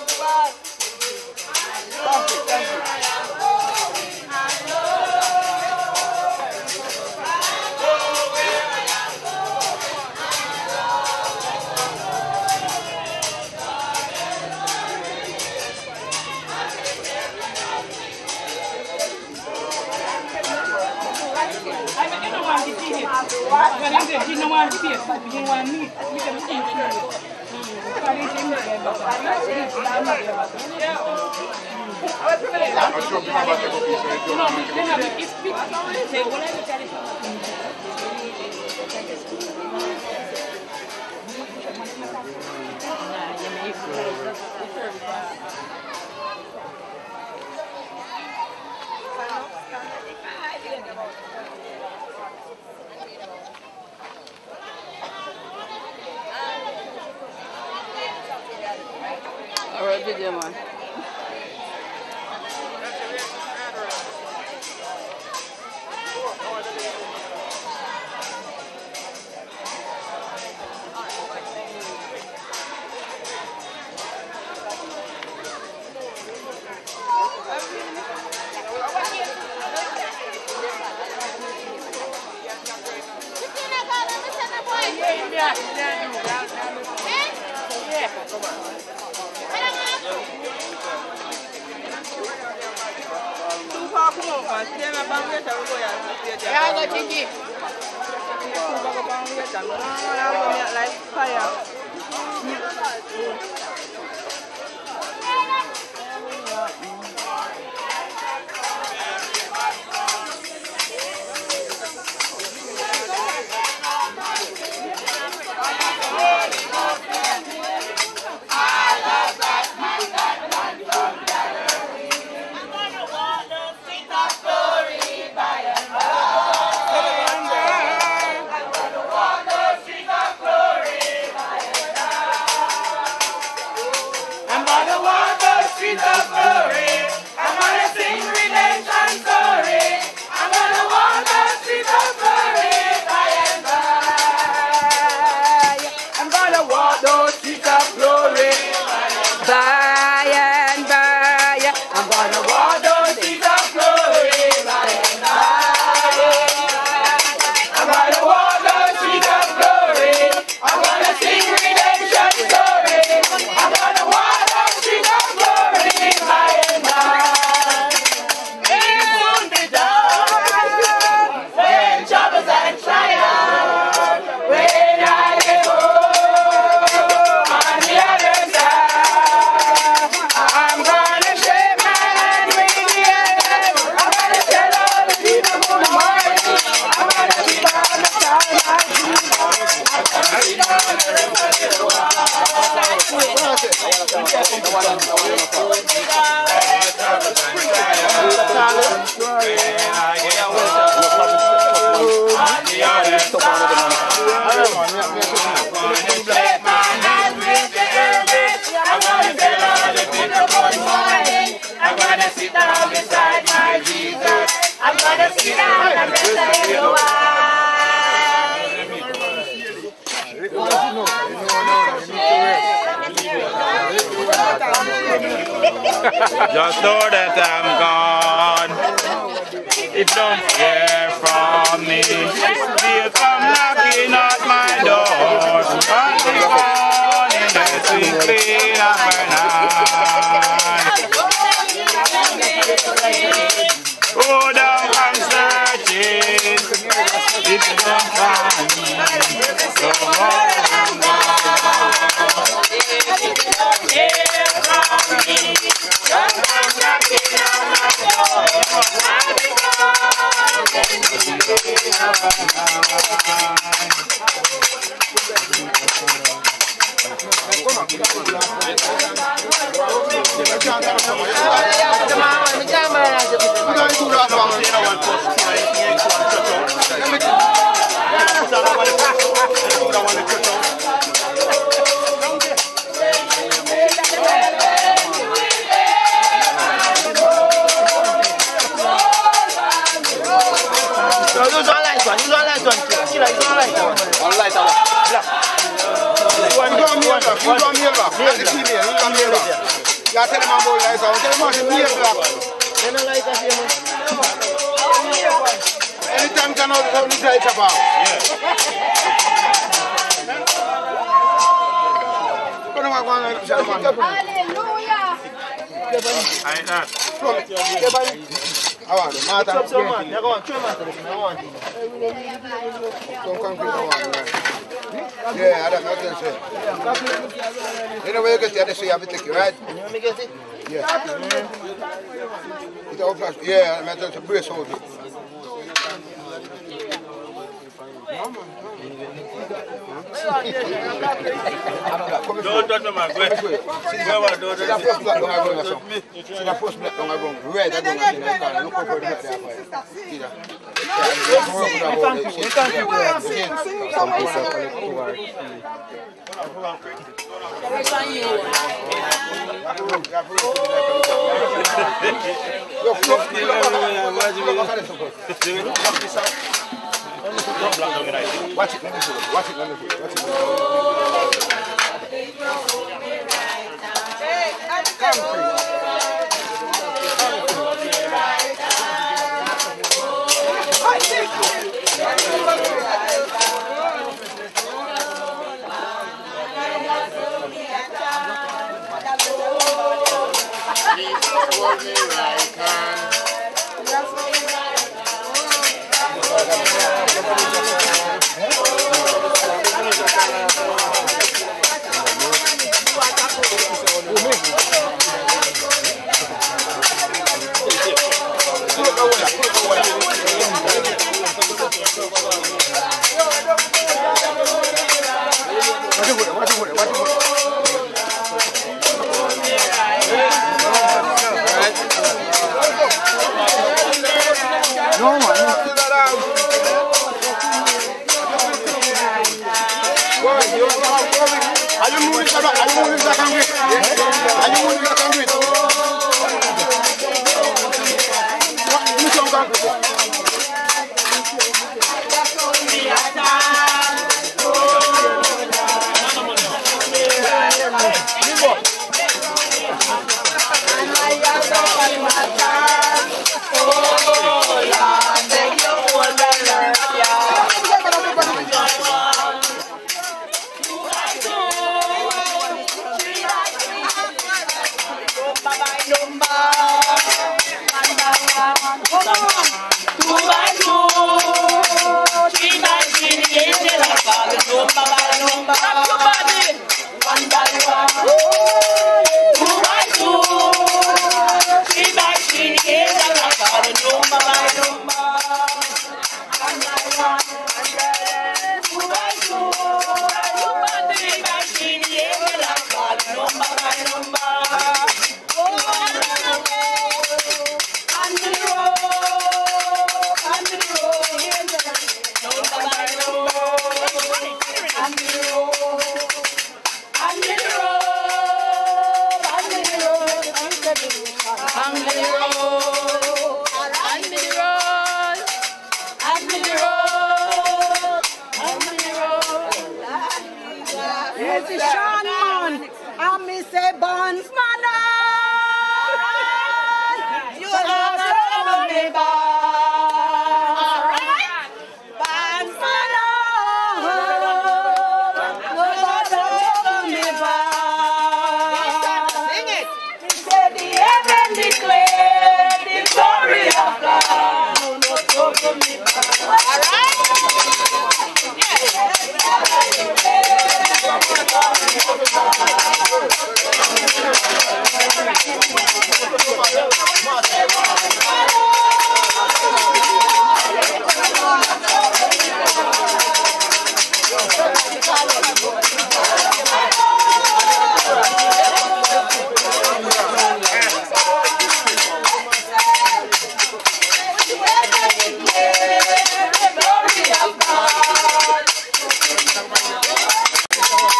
Thank you. You know what? You don't want meat. You can eat it. Alright, video man. Just know that I'm gone. If you don't hear from me, they'll come knocking at my door. I'll be gone in the twinkling of an eye. Oh, down I'm searching. If you don't find me, so I'm gone. Hear from me. Don't come knocking at my door. I'll be gone in the twinkling of an eye. Use one light one. done. Killer, it's on lighter. On lighter. Black. You go on mail back. You go on mail back. That's the female. You go on mail back. You tell them about lighter. Tell them about the mail black. They don't like that here, man. Anytime you can have the lighter back. Yeah. Hallelujah. I ain't not. I want it. Martha. I want it. Don't concrete. I want it. Yeah, I don't know what to say. You know where you get the other, so you have to take it, right? You want me to get it? Yeah. It's all plastic. Yeah, I'm going to brace hold it. Don't touch my See that first black don't I go See that first black don't I go red I go look over there. See that? Watch it, let me see it. Watch it, let me see it. Watch it.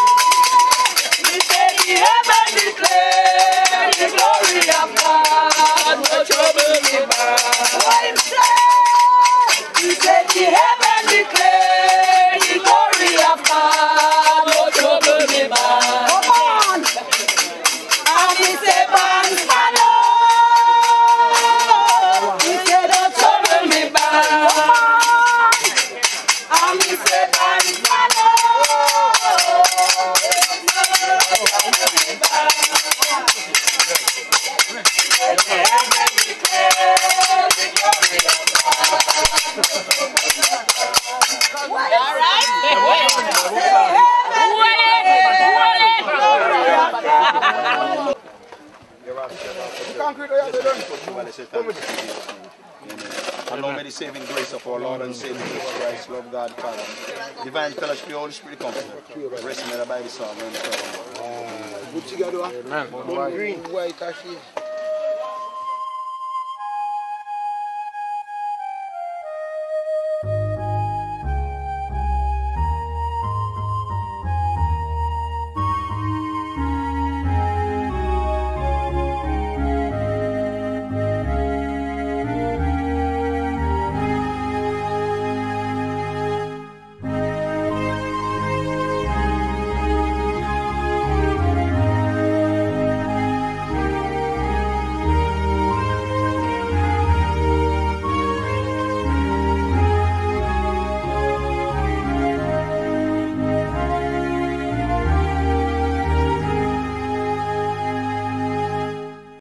Declare the glory of God. And now may the saving grace of our Lord and Savior Jesus Christ, love God, Father, divine fellowship of the Holy Spirit, comfort, rest in the Bible song. Good together. Amen. Green, white, ashes.